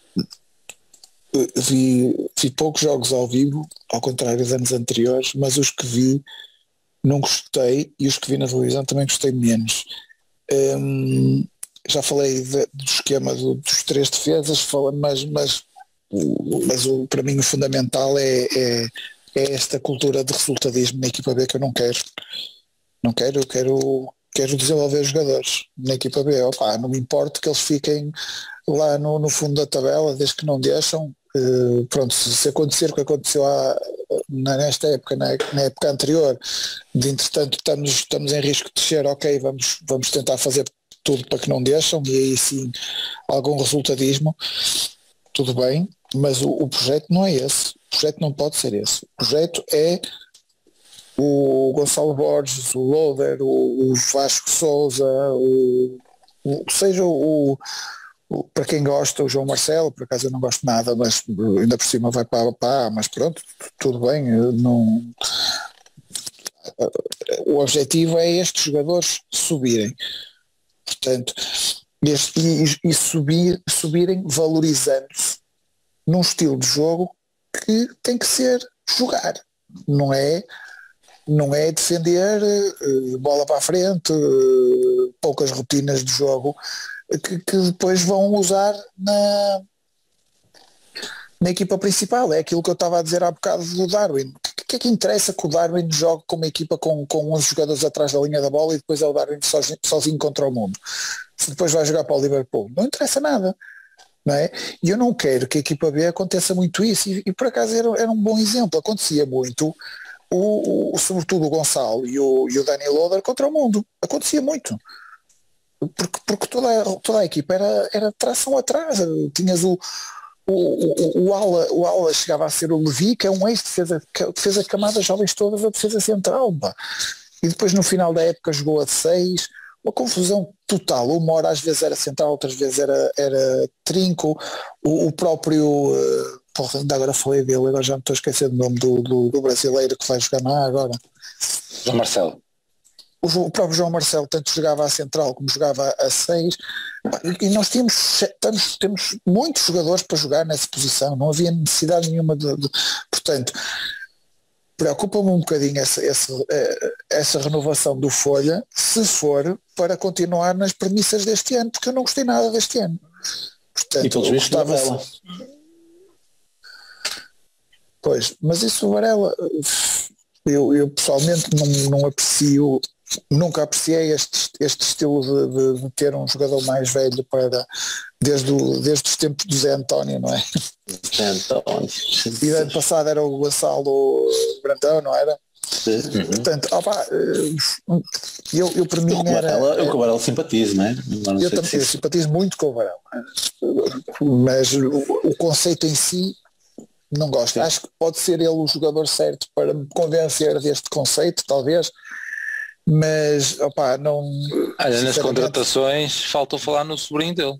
vi, vi poucos jogos ao vivo, ao contrário dos anos anteriores, mas os que vi não gostei e os que vi na televisão também gostei menos. Hum, já falei de, do esquema do, dos três defesas, fala, mas, mas, mas o, para mim o fundamental é, é, é esta cultura de resultadismo na equipa B que eu não quero. Não quero, eu quero quero desenvolver jogadores na equipa B. Opa, não me importa que eles fiquem lá no, no fundo da tabela, desde que não deixam. Uh, pronto, se, se acontecer o que aconteceu há, nesta época, na, na época anterior, de entretanto estamos, estamos em risco de descer, ok, vamos, vamos tentar fazer tudo para que não deixam, e aí sim algum resultadismo, tudo bem, mas o, o projeto não é esse. O projeto não pode ser esse. O projeto é o Gonçalo Borges, o Loader, o, o Vasco Sousa, o, o, seja o, o, para quem gosta, o João Marcelo, por acaso eu não gosto nada, mas ainda por cima vai para, para mas pronto, tudo bem, não, o objetivo é estes jogadores subirem, portanto, este, e, e subir, subirem valorizando-se num estilo de jogo que tem que ser jogar, não é não é defender uh, bola para a frente, uh, poucas rotinas de jogo que, que depois vão usar na, na equipa principal. É aquilo que eu estava a dizer há bocado do Darwin. O que, que é que interessa que o Darwin jogue com uma equipa com, com onze jogadores atrás da linha da bola e depois é o Darwin sozinho, sozinho contra o mundo? Se depois vai jogar para o Liverpool, não interessa nada. Não é? E eu não quero que a equipa B aconteça muito isso, e, e por acaso era, era um bom exemplo, acontecia muito O, o, sobretudo o Gonçalo e o, e o Danny Loader contra o mundo, acontecia muito porque, porque toda, a, toda a equipa era, era tração atrás, tinhas o o, o, o, ala, o ala chegava a ser o Levi, que é um ex-defesa que fez a camada jovens todas a defesa central, pá. E depois no final da época jogou a seis, uma confusão total, uma hora às vezes era central, outras vezes era, era trinco, o, o próprio uh, porra, ainda agora falei dele, agora já me estou a esquecer do nome do, do, do brasileiro que vai jogar na A agora. João Marcelo. O, o próprio João Marcelo tanto jogava a central como jogava a seis, e nós tínhamos, temos, temos muitos jogadores para jogar nessa posição, não havia necessidade nenhuma de, de portanto, preocupa-me um bocadinho essa, essa, essa renovação do Folha, se for para continuar nas premissas deste ano, porque eu não gostei nada deste ano. Portanto, e pelos vistos gostava dela. Pois, mas isso o Varela, eu, eu pessoalmente não, não aprecio, nunca apreciei este, este estilo de, de, de ter um jogador mais velho para, desde, o, desde os tempos do Zé António, não é? Zé António. E ano passado era o Gonçalo Brandão, não era? Uhum. Portanto, opa, eu, eu para mim eu era... Eu com o Varela simpatizo, não é? Não eu também eu simpatizo muito com o Varela, mas o, o conceito em si não gosto. Sim. Acho que pode ser ele o jogador certo para me convencer deste conceito, talvez, mas opa, não... Olha, nas contratações faltou falar no sobrinho dele.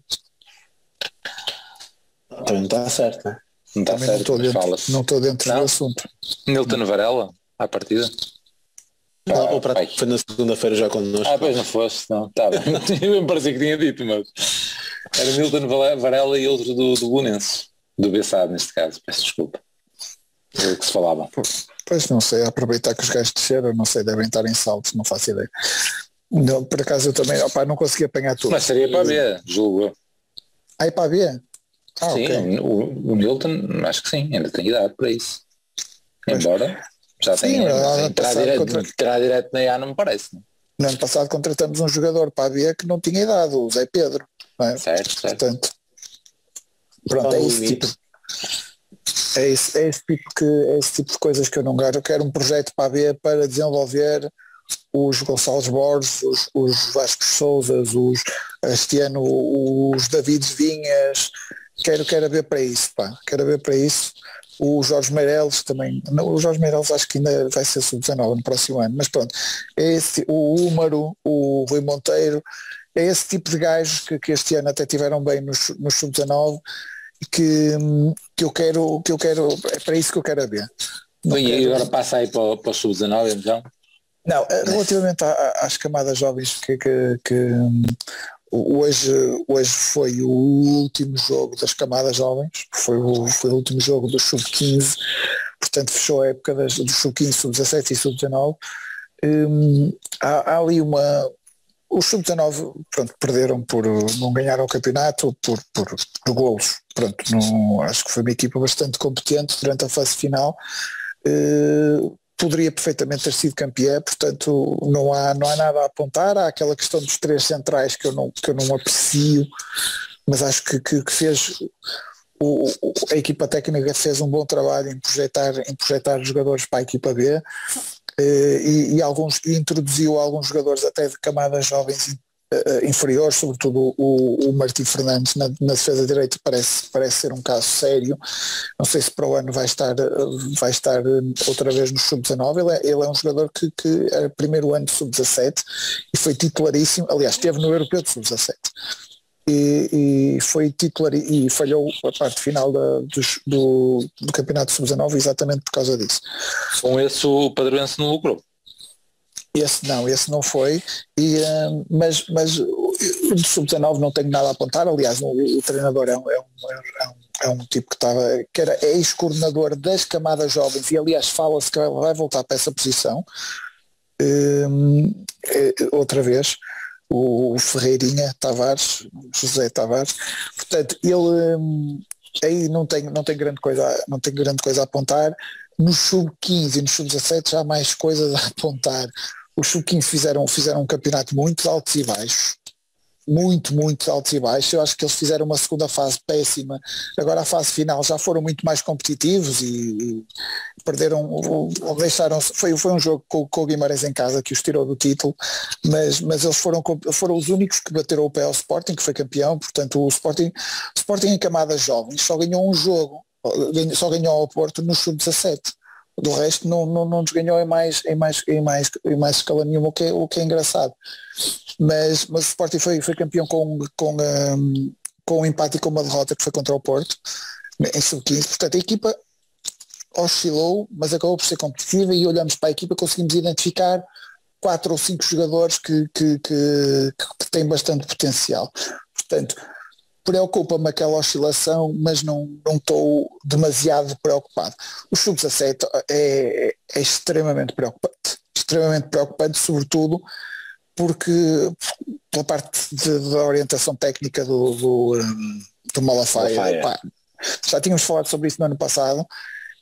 Também não está certo, não é? Não está certo, não estou dentro, não estou dentro do assunto. Nilton Varela, à partida? Não, ah, ou para foi na segunda-feira já connosco. Ah, pois não foste, não. Tá bem. Eu me parecia que tinha dito, mas era Nilton Varela e outro do, do Lunense, do Bessado neste caso, peço desculpa. É o que se falava. Pois não sei, aproveitar que os gajos desceram, não sei, devem estar em saltos, não faço ideia. Não, por acaso eu também, opa, não consegui apanhar tudo. Mas seria para ver, julgo eu. Aí para ver? Ah, sim, okay. o, o Nilton, acho que sim, ainda tem idade para isso. Pois. Embora já sim, tenha entrar direto, contra... entrar direto na I A não me parece. Não? No ano passado contratamos um jogador para a B que não tinha idade, o Zé Pedro. Não é? Certo, certo. Portanto, pronto, é esse, tipo, é, esse, é, esse tipo que, é esse tipo de coisas que eu não quero. Eu quero um projeto para a B para desenvolver os Gonçalves Borges, os, os Vasco Souzas, os, este ano os Davides Vinhas. Quero, quero ver para isso, pá. Quero ver para isso. O Jorge Meireles também. Não, o Jorge Meireles acho que ainda vai ser sub dezanove no próximo ano, mas pronto. É esse, o Húmaro, o Rui Monteiro, é esse tipo de gajos que, que este ano até tiveram bem nos, nos sub dezanove que, que eu quero, que eu quero, é para isso que eu quero ver. Bem, quero... E agora passa aí para, para o sub dezanove então? Não, relativamente às camadas jovens que, que, que Hoje, hoje foi o último jogo das camadas jovens, foi o, foi o último jogo do sub quinze, portanto fechou a época das, do sub quinze, sub dezassete e sub dezanove. Hum, há, há ali uma... Os sub dezanove, pronto, perderam por... não ganharam o campeonato por, por, por golos. Pronto, não, acho que foi uma equipa bastante competente durante a fase final. Uh, poderia perfeitamente ter sido campeã, portanto não há, não há nada a apontar. Há aquela questão dos três centrais que eu não, que eu não aprecio, mas acho que, que, que fez o, a equipa técnica fez um bom trabalho em projetar, em projetar jogadores para a equipa B e, e, alguns, e introduziu alguns jogadores até de camadas jovens Uh, inferiores, sobretudo o, o Martim Fernandes na, na defesa direita parece, parece ser um caso sério. Não sei se para o ano vai estar, uh, vai estar uh, outra vez no sub dezanove. Ele é, ele é um jogador que, que era primeiro ano de sub dezassete e foi titularíssimo, aliás esteve no Europeu de sub dezassete e, e foi titular e falhou a parte final da, do, do, do campeonato sub dezanove exatamente por causa disso. Com esse o Padroense não lucrou? Esse não, esse não foi, e, uh, mas, mas o sub dezanove não tenho nada a apontar. Aliás, o, o treinador é um, é, um, é, um, é um tipo que estava, que era ex-coordenador das camadas jovens e aliás fala-se que vai voltar para essa posição um, é, outra vez, o, o Ferreirinha Tavares, José Tavares, portanto ele um, aí não tem, não tem grande coisa, não tem grande coisa a apontar. No sub quinze e no sub dezassete já há mais coisas a apontar. Os sub quinze fizeram, fizeram um campeonato muito altos e baixos, muito, muito altos e baixos. Eu acho que eles fizeram uma segunda fase péssima. Agora a fase final já foram muito mais competitivos e, e perderam, ou deixaram, foi, foi um jogo com, com o Guimarães em casa que os tirou do título, mas, mas eles foram, foram os únicos que bateram o pé ao Sporting, que foi campeão. Portanto o Sporting, o Sporting em camadas jovens só ganhou um jogo, só ganhou ao Porto no sub dezassete. Do resto não, não, não nos ganhou em mais, em mais, em mais, em mais escala nenhuma, o que é, o que é engraçado. Mas, mas o Sporting foi, foi campeão com, com, um, com um empate e com uma derrota que foi contra o Porto, em sub quinze. Portanto a equipa oscilou, mas acabou por ser competitiva e olhamos para a equipa, conseguimos identificar quatro ou cinco jogadores que, que, que, que têm bastante potencial. Portanto, preocupa-me aquela oscilação, mas não, não estou demasiado preocupado. O sub dezassete é, é extremamente preocupante, extremamente preocupante, sobretudo porque pela parte de, da orientação técnica do, do, do Malafaia, pá, já tínhamos falado sobre isso no ano passado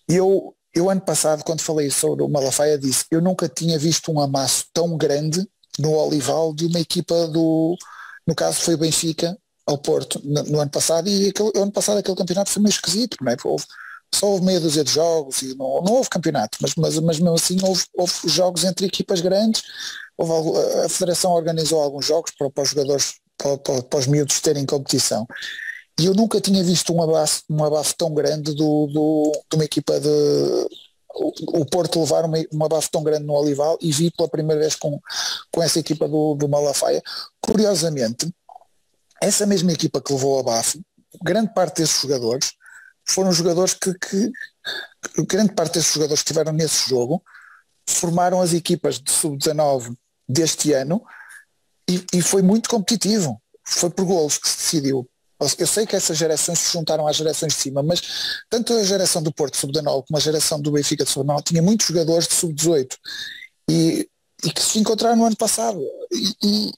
eu, eu ano passado, quando falei sobre o Malafaia, disse, eu nunca tinha visto um amasso tão grande no Olival de uma equipa do, no caso foi o Benfica, ao Porto, no, no ano passado, e aquele, ano passado aquele campeonato foi meio esquisito, não é? Houve, só houve meia dúzia de jogos e não, não houve campeonato, mas, mas, mas mesmo assim houve, houve jogos entre equipas grandes, houve, a Federação organizou alguns jogos para, para os jogadores, para, para, para os miúdos terem competição. E eu nunca tinha visto um abafo, um abafo tão grande do, do, de uma equipa de... O, o Porto levar uma, um abafo tão grande no Olival, e vi pela primeira vez com, com essa equipa do, do Malafaia. Curiosamente, essa mesma equipa que levou o abafo, grande parte desses jogadores foram jogadores que, que, que grande parte desses jogadores que estiveram nesse jogo formaram as equipas de sub dezanove deste ano, e, e foi muito competitivo, foi por golos que se decidiu. Eu sei que essas gerações se juntaram às gerações de cima, mas tanto a geração do Porto sub dezanove como a geração do Benfica de sub dezanove tinha muitos jogadores de sub dezoito e, e que se encontraram no ano passado, e, e,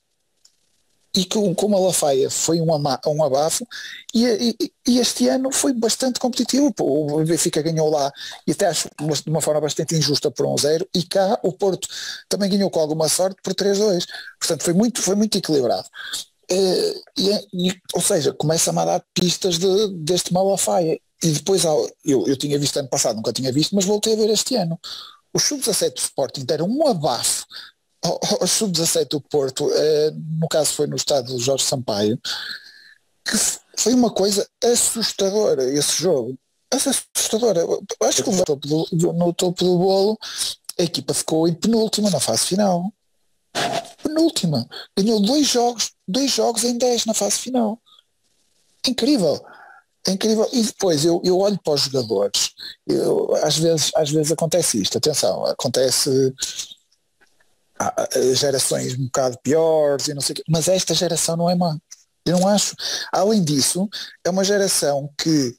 e que como a Malafaia foi um, ama, um abafo, e, e, e este ano foi bastante competitivo. O Benfica ganhou lá, e até acho de uma forma bastante injusta, por um zero, e cá o Porto também ganhou com alguma sorte por três dois, portanto foi muito, foi muito equilibrado. Uh, e, e, ou seja, começa-me a dar pistas de, deste Malafaia, e depois há, eu, eu tinha visto ano passado, nunca tinha visto, mas voltei a ver este ano. Os sub dezassete do Sporting deram um abafo aos sub dezassete do Porto, uh, no caso foi no estádio do Jorge Sampaio, que foi uma coisa assustadora esse jogo, assustadora. Eu acho que no topo do, no topo do bolo a equipa ficou em penúltima na fase final. Penúltima, ganhou dois jogos, dois jogos em dez na fase final. Incrível, é incrível. E depois eu, eu olho para os jogadores, eu, às, vezes, às vezes acontece isto, atenção, acontece há, gerações um bocado piores e não sei o quê, mas esta geração não é má, eu não acho. Além disso, é uma geração que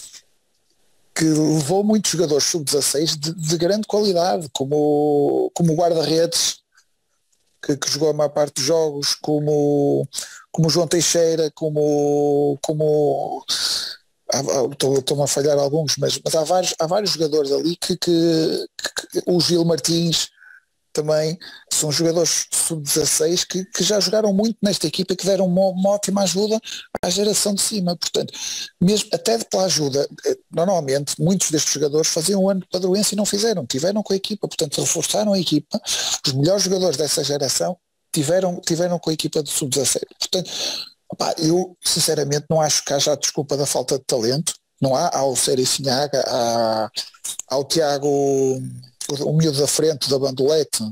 que levou muitos jogadores sub dezasseis de, de grande qualidade, como, como o guarda-redes, Que, que jogou a maior parte dos jogos, como, como o João Teixeira, como, como estou-me a falhar alguns, mas, mas há, vários, há vários jogadores ali que, que, que o Gil Martins também são jogadores sub dezasseis que, que já jogaram muito nesta equipa, que deram uma, uma ótima ajuda à geração de cima. Portanto, mesmo até de pela ajuda, normalmente muitos destes jogadores faziam um ano de padroense e não fizeram, tiveram com a equipa, portanto reforçaram a equipa. Os melhores jogadores dessa geração tiveram, tiveram com a equipa do sub dezassete. Portanto, opá, eu sinceramente não acho que haja a desculpa da falta de talento. Não há, há o Série Finhaga, há, há o Tiago, o, o miúdo da frente da Bandolete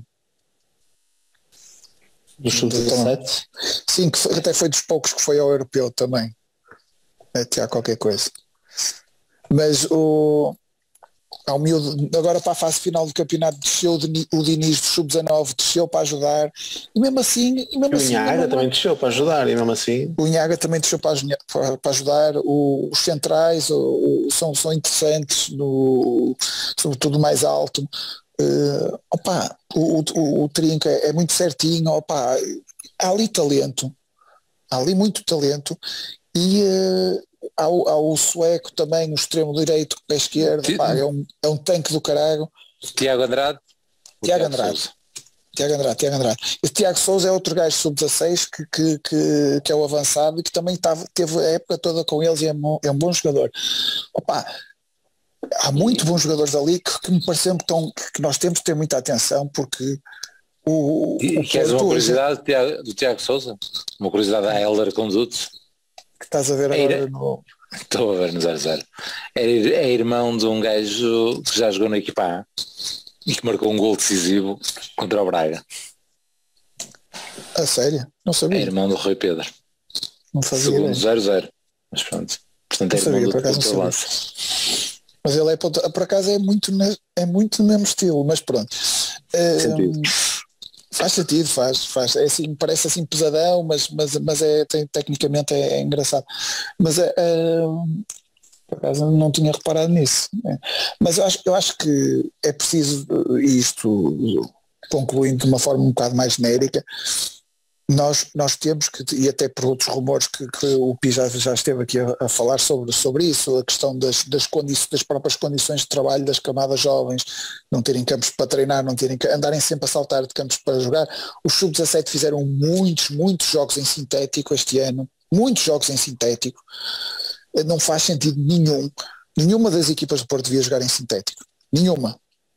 do sub dezassete, sim, que foi, até foi dos poucos que foi ao europeu também, é, Tiago qualquer coisa, mas o há um miúdo, agora para a fase final do campeonato desceu o Diniz do sub dezanove, desceu para ajudar, e mesmo assim e mesmo o assim, Inhaga também desceu para ajudar, e mesmo assim o Inhaga também desceu para, para, para ajudar. O, os centrais o, o, são, são interessantes, no, sobretudo mais alto. Uh, opa, o, o, o Trinca é muito certinho, opa, há ali talento, há ali muito talento, e uh, há, há o sueco também, o extremo direito, o pé esquerdo, opa, é, um, é um tanque do caralho. Tiago Andrade. Tiago Andrade. Tiago Andrade, Tiago Andrade. Esse Tiago Sousa é outro gajo sub dezasseis que, que, que, que é o avançado e que também tava, teve a época toda com eles, e é, é um bom jogador. Opa, há muito bons jogadores ali que, que me pareceu que, tão, que nós temos de ter muita atenção, porque o, e o queres uma curiosidade hoje, do Tiago, do Tiago Sousa? Uma curiosidade da Elder Conduto que estás a ver agora no... Estou a ver no zero zero. É, é irmão de um gajo que já jogou na equipa A e que marcou um gol decisivo contra o Braga. A sério? Não sabia. É irmão do Rui Pedro. Não fazia. Segundo zero zero. Mas pronto. Portanto, é não sabia, irmão por do acaso não lance. Mas ele é, por acaso é muito, é muito no mesmo estilo, mas pronto. Um, faz sentido, faz, faz. É assim, parece assim pesadão, mas, mas, mas é, tem, tecnicamente é, é engraçado. Mas é, um, por acaso não tinha reparado nisso. Né? Mas eu acho, eu acho que é preciso isto, concluindo de uma forma um bocado mais genérica, Nós, nós temos que, e até por outros rumores que, que o Pi já, já esteve aqui a, a falar sobre, sobre isso, a questão das, das, condições, das próprias condições de trabalho das camadas jovens, não terem campos para treinar, não terem, andarem sempre a saltar de campos para jogar. Os sub dezassete fizeram muitos, muitos jogos em sintético este ano, muitos jogos em sintético, não faz sentido nenhum, nenhuma das equipas do Porto devia jogar em sintético, nenhuma.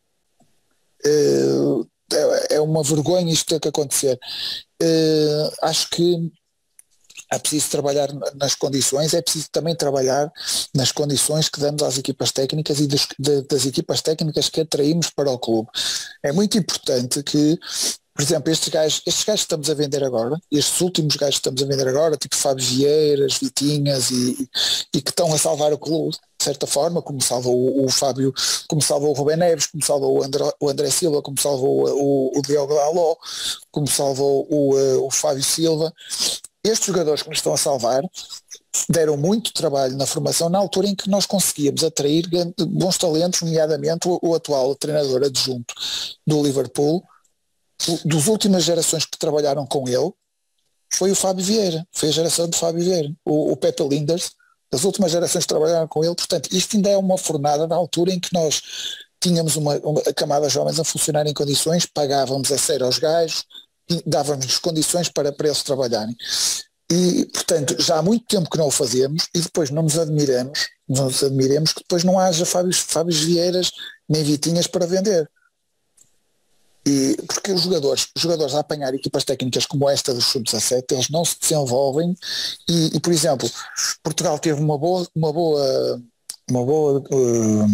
Uh, é uma vergonha isto ter que acontecer. Uh, acho que é preciso trabalhar nas condições, é preciso também trabalhar nas condições que damos às equipas técnicas e das, de, das equipas técnicas que atraímos para o clube. É muito importante que, por exemplo, estes gajos, estes gajos que estamos a vender agora, estes últimos gajos que estamos a vender agora, tipo Fábio Vieiras, Vitinhas e, e que estão a salvar o clube, de certa forma, como salvou o, o Fábio, como salvou o Rubén Neves, como salvou o André, o André Silva, como salvou o, o Diogo Dalot, como salvou o, o Fábio Silva. Estes jogadores que nos estão a salvar deram muito trabalho na formação na altura em que nós conseguíamos atrair bons talentos, nomeadamente o, o atual treinador adjunto do Liverpool, dos últimas gerações que trabalharam com ele, foi o Fábio Vieira, foi a geração de Fábio Vieira, o, o Pepe Linders, as últimas gerações que trabalharam com ele. Portanto, isto ainda é uma fornada da altura em que nós tínhamos uma, uma camada de jovens a funcionar em condições, pagávamos a sério aos gajos, dávamos-lhes condições para, para eles trabalharem. E, portanto, já há muito tempo que não o fazemos e depois não nos admiramos, não nos admiremos que depois não haja Fábios, Fábios Vieiras nem Vitinhas para vender. E, porque os jogadores, os jogadores a apanhar equipas técnicas como esta dos sub dezassete, eles não se desenvolvem e, e, por exemplo, Portugal teve uma boa, uma boa, uma boa uh,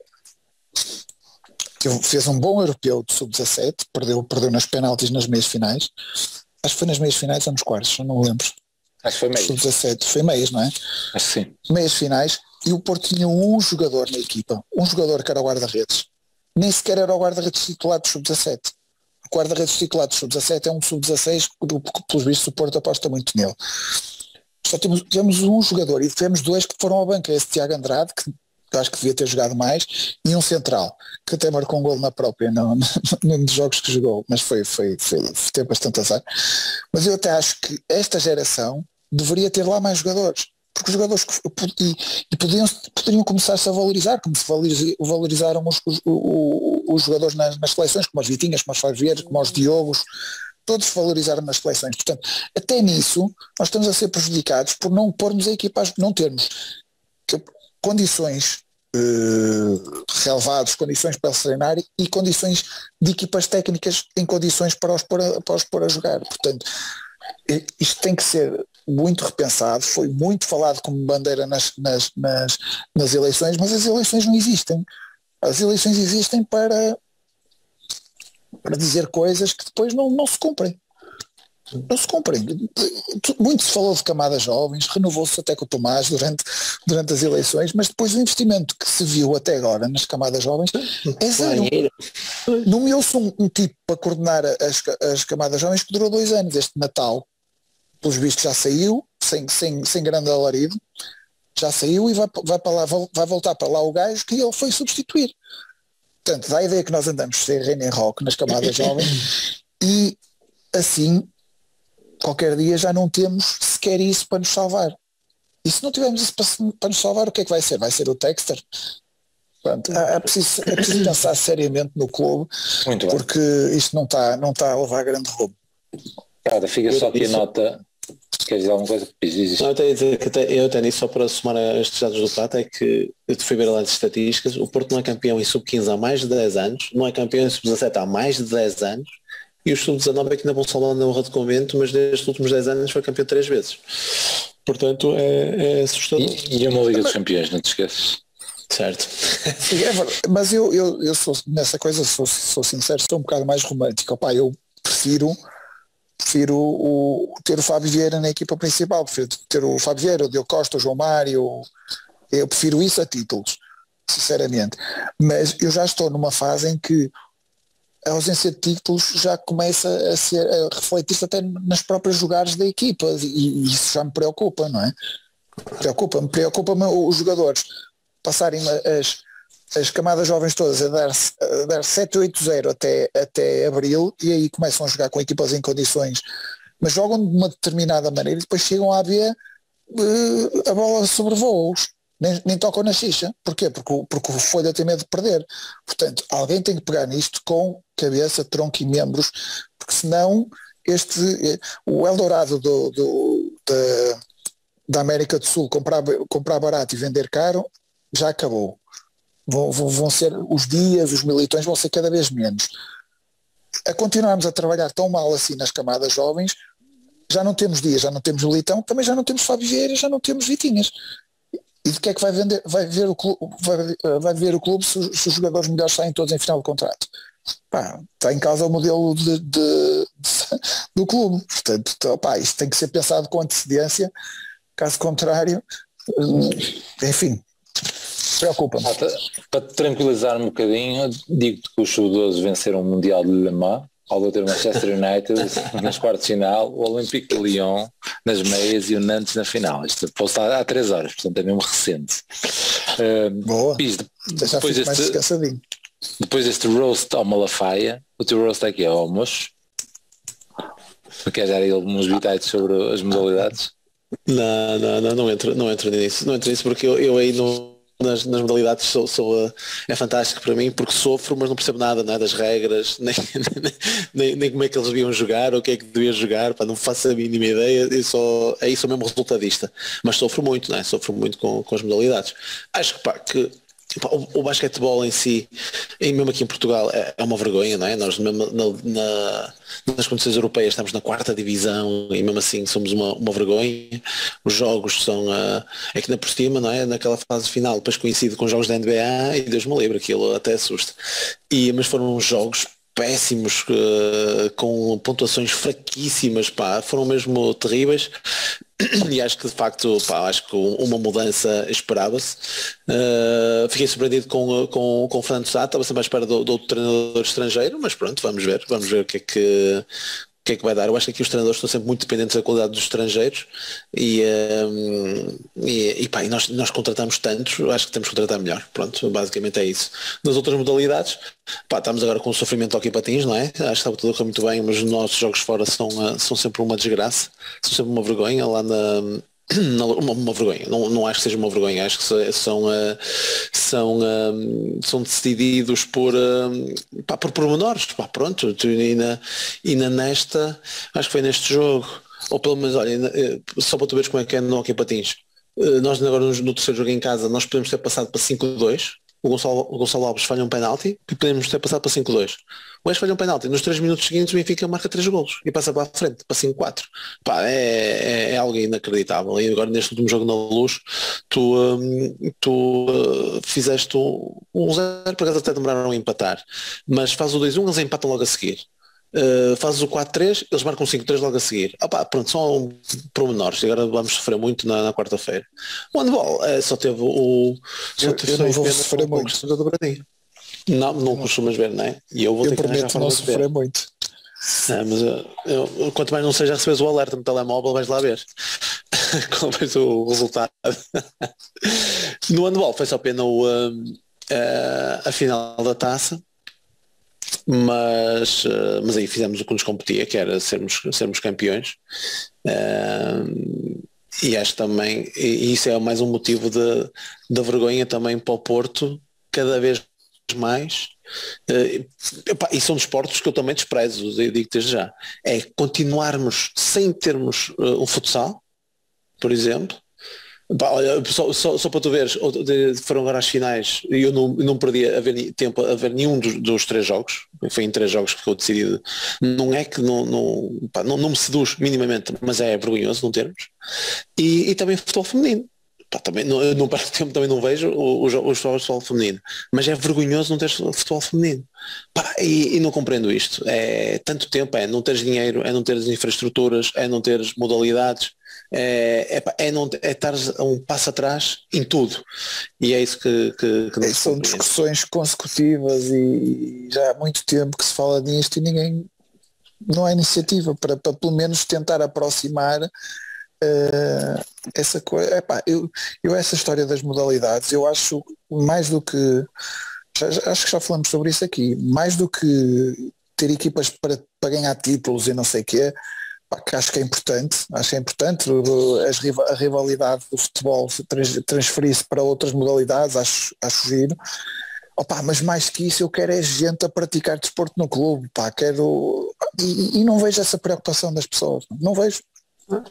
teve, fez um bom europeu de sub dezassete, perdeu, perdeu nas penaltis nas meias finais, acho que foi nas meias finais ou nos quartos, não me lembro. Acho que foi meias. sub dezassete, foi meias, não é? Acho que sim. Meias finais, e o Porto tinha um jogador na equipa, um jogador que era o guarda-redes. Nem sequer era o guarda-redes titular do sub dezassete. O guarda-redes titular do sub dezassete é um sub dezasseis, que pelos vistos o Porto aposta muito nele. Só temos, temos um jogador e tivemos dois que foram ao banco, esse Tiago Andrade, que eu acho que devia ter jogado mais, e um central, que até marcou um golo na própria, não, num dos jogos que jogou, mas foi, foi, foi, foi ter bastante azar. Mas eu até acho que esta geração deveria ter lá mais jogadores. Porque os jogadores e, e podiam, poderiam começar-se a valorizar, como se valorizaram os, os, os, os jogadores nas, nas seleções, como os Vitinhas, como os Fábio Vieira, como os Diogos, todos se valorizaram nas seleções. Portanto, até nisso nós estamos a ser prejudicados por não pormos a equipa, não termos condições uh, relevadas, condições para se treinar e condições de equipas técnicas em condições para os pôr a, para os pôr a jogar. Portanto, isto tem que ser muito repensado, foi muito falado como bandeira nas, nas, nas, nas eleições, mas as eleições não existem. As eleições existem para, para dizer coisas que depois não, não se cumprem. Não se cumprem. Muito se falou de camadas jovens, renovou-se até com o Tomás durante, durante as eleições, mas depois o investimento que se viu até agora nas camadas jovens é zero. Nomeou-se um, um tipo para coordenar as, as camadas jovens que durou dois anos. Este Natal, pelos vistos, já saiu, sem, sem, sem grande alarido, já saiu e vai, vai, para lá, vai voltar para lá o gajo que ele foi substituir. Portanto, dá a ideia que nós andamos sem reino em rock nas camadas jovens e assim qualquer dia já não temos sequer isso para nos salvar. E se não tivermos isso para, para nos salvar, o que é que vai ser? Vai ser o Texter? Pronto, é, é, preciso, é preciso pensar seriamente no clube, muito porque bem. Isto não está, não está a levar grande roubo. Cara, fica só aqui a nota. Quer dizer alguma coisa? Não, eu tenho a dizer que até, eu até nisso, só para somar estes dados do Prata, é que eu fui ver lá as estatísticas, o Porto não é campeão em sub quinze há mais de dez anos, não é campeão em sub dezassete há mais de dez anos, e os sub dezanove é que ainda vão salvar na honra de documento, mas destes últimos dez anos foi campeão três vezes. Portanto, é, é assustador. E, e é uma Liga dos Campeões, não te esqueças. Certo. Sim, é verdade. Mas eu, eu, eu sou, nessa coisa, sou, sou sincero, sou um bocado mais romântico. Opa, eu prefiro prefiro o, ter o Fábio Vieira na equipa principal, prefiro ter o Fábio Vieira, o Diogo Costa, o João Mário, eu prefiro isso a títulos, sinceramente. Mas eu já estou numa fase em que a ausência de títulos já começa a ser, a refletir-se até nas próprias jogadas da equipa, e, e isso já me preocupa, não é? Preocupa-me, preocupa-me os jogadores passarem as, as camadas jovens todas a dar, a dar sete oito zero até, até abril, e aí começam a jogar com equipas em condições mas jogam de uma determinada maneira e depois chegam a ver uh, a bola sobrevoa-os, nem, nem tocam na xixa. Porquê? Porque, o- porque o Folha tem medo de perder. Portanto, alguém tem que pegar nisto com cabeça, tronco e membros, porque senão este, eh, o Eldorado do, do, da, da América do Sul, comprar, comprar barato e vender caro, já acabou. Vão, vão, vão ser os dias, os militões vão ser cada vez menos. A continuarmos a trabalhar tão mal assim nas camadas jovens, já não temos dias, já não temos Militão, também já não temos Fábio Vieira, já não temos Vitinhas. E de que é que vai vender, vai ver o clube, vai, vai ver o clube se, os se os jogadores melhores saem todos em final de contrato? Pá, está em causa o modelo de, de- de- do clube. Portanto, tá, pá, isto tem que ser pensado com antecedência, caso contrário, hum, enfim, preocupa-me. Ah, tá- Para te tranquilizar um bocadinho, digo-te que os sub doze venceram o Mundial de Le Mans ao bater o Manchester United nas quartas de final, o Olympique de Lyon nas meias e o Nantes na final. Isto posto há, há três horas, portanto é mesmo recente. Uh, Boa, Pis, de- já depois, fico mais deste, descansadinho. depois deste roast ao Malafaia, o teu roast aqui é ao almoço. Queres dar aí alguns bitites sobre as modalidades? Não, não, não, não entro, não entro nisso, não entro nisso porque eu, eu aí no, nas, nas modalidades sou, sou, uh, é fantástico para mim porque sofro, mas não percebo nada, né, das regras, nem, nem, nem como é que eles deviam jogar, ou o que é que devia jogar, pá, não faço a mínima ideia, eu só, aí sou mesmo resultadista, mas sofro muito, né, sofro muito com, com as modalidades. Acho que, pá, que pá, o, o basquetebol em si, e mesmo aqui em Portugal, é, é uma vergonha, não é? Nós mesmo na, na, nas condições europeias estamos na quarta divisão e mesmo assim somos uma, uma vergonha. Os jogos são uh, é que na por cima, não é? Naquela fase final, depois coincide com jogos da N B A e Deus me livre, aquilo até assusta. E, mas foram jogos péssimos, uh, com pontuações fraquíssimas, pá, foram mesmo terríveis. E acho que de facto, pá, acho que uma mudança esperava-se. Uh, fiquei surpreendido com, com, com o Fernando Sá, estava sempre à espera do, do outro treinador estrangeiro, mas pronto, vamos ver, vamos ver o que é que, o que é que vai dar. Eu acho que aqui os treinadores estão sempre muito dependentes da qualidade dos estrangeiros e, um, e, e, pá, e nós, nós contratamos tantos, eu acho que temos que contratar melhor. Pronto, basicamente é isso. Nas outras modalidades, pá, estamos agora com o sofrimento ao patins, não é? Acho que estava tudo a correr muito bem, mas os nossos jogos fora são, uh, são sempre uma desgraça, são sempre uma vergonha lá na. Não, uma, uma vergonha, não, não acho que seja uma vergonha, acho que se- são, uh, são, um, são decididos por, um, pá, por pormenores, pá, pronto, tu- e na, e na nesta, acho que foi neste jogo, ou pelo menos, olha, na- eh, só para tu veres como é que é no Hockey Patins, eh, nós agora no, no terceiro jogo em casa, nós podemos ter passado para cinco dois, o Gonçalo, o Gonçalo Alves falha um penalti e podemos ter passado para cinco dois. O Oeste falha um penalti, nos três minutos seguintes o Benfica marca três golos e passa para a frente, para cinco quatro. Pá, é, é, é algo inacreditável. E agora neste último jogo na Luz, tu, hum, tu uh, fizeste um, um zero, por acaso até demoraram a empatar, mas faz o dois um, eles empatam logo a seguir. Uh, fazes o quatro três, eles marcam cinco três logo a seguir. Opa, pronto, são pormenores. Agora vamos sofrer muito na, na quarta-feira. O handball uh, só teve o. Só Eu, teve eu só não os vou penas sofrer com o muito. questão da dobradinha. Não, não costumas ver, não é? E eu vou Eu ter que arranjar prometo forma não de ver. sofrer muito. Ah, mas eu, eu- quanto mais não seja receberes o alerta no telemóvel, vais lá ver qual vai ser o resultado. No handball foi só pena o, um, a, a final da taça, mas, uh, mas aí fizemos o que nos competia, que era sermos, sermos campeões. Um, e acho também, e isso é mais um motivo de, de vergonha também para o Porto, cada vez mais. Uh, epá, e são desportos que eu também desprezo, eu digo desde já, é continuarmos sem termos uh, um futsal, por exemplo. Epá, olha, só, só, só para tu veres, foram agora às finais e eu não, não perdi a ver ni- tempo a ver nenhum dos, dos três jogos, foi em três jogos que ficou decidido. Não é que não, não, pá, não, não me seduz minimamente, mas é vergonhoso não termos. E, e também futebol feminino. Pá, também não, eu não perco tempo, também não vejo os, os jogos de futebol feminino, mas é vergonhoso não ter futebol feminino. Pá, e, e não compreendo isto. É tanto tempo, é não teres dinheiro, é não teres infraestruturas, é não teres modalidades, é, é, pá, é, não, é estar a um passo atrás em tudo. E é isso que, que, que não É, se são compreende. discussões consecutivas e já há muito tempo que se fala disto e ninguém, não há iniciativa para, para pelo menos tentar aproximar uh, essa coisa. Epá, eu, eu essa história das modalidades, eu acho mais do que, já, já- acho que já falamos sobre isso aqui, mais do que ter equipas para, para ganhar títulos e não sei o quê, Acho que é importante, acho que é importante as, a rivalidade do futebol transferir-se para outras modalidades, acho, acho giro. Opa, mas mais que isso eu quero é gente a praticar desporto no clube, pá, quero e, e não vejo essa preocupação das pessoas, não vejo. Muito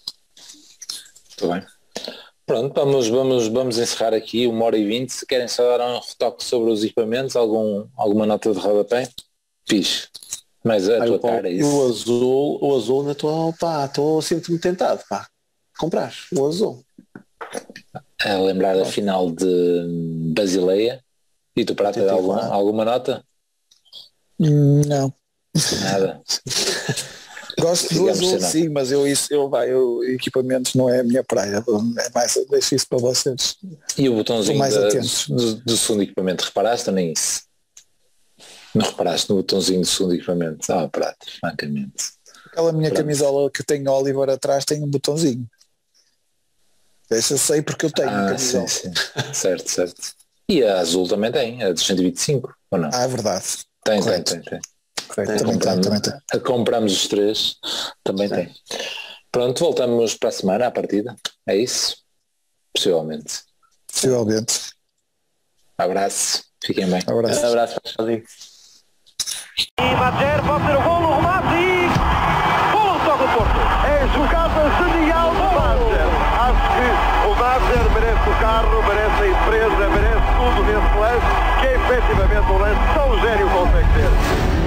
bem. Pronto, vamos, vamos, vamos encerrar aqui uma hora e vinte. Se querem só dar um retoque sobre os equipamentos, algum, alguma nota de rodapé? Fixe. Mas a tua cara é isso. O azul, o azul na tua, pá, estou sinto-me tentado, pá. Comprar o azul. A lembrar da final de Basileia. E tu, Prata, alguma, alguma nota? Não. Nada. Gosto do azul, sim, mas eu, isso, eu, vai, eu, equipamentos não é a minha praia. É mais, deixo isso para vocês. E o botãozinho mais da, do, do segundo equipamento, reparaste ou nem isso? Não reparaste no botãozinho do segundo equipamento? Ah, Prata, francamente. Aquela minha Pronto. Camisola que tem Oliver atrás tem um botãozinho. Essa eu sei porque eu tenho ah, camisola. sim, sim. Certo, certo. E a azul também tem, a de cento e vinte e cinco, ou não? Ah, é verdade. Tem, Correto. tem, tem, tem. Correto, A também compramos, tem, também tem. a compramos os três, também Sim. tem. Pronto, voltamos para a semana à partida. É isso? Possivelmente. Possivelmente. Abraço, fiquem bem. Abraço. Um abraço para sozinho. E Madjer pode ser o golo, o remate e golo só do Porto. É jogada genial do Madjer. Acho que o Madjer merece o carro, merece a empresa, merece tudo nesse lance, que é efetivamente um lance tão gênio consegue ter.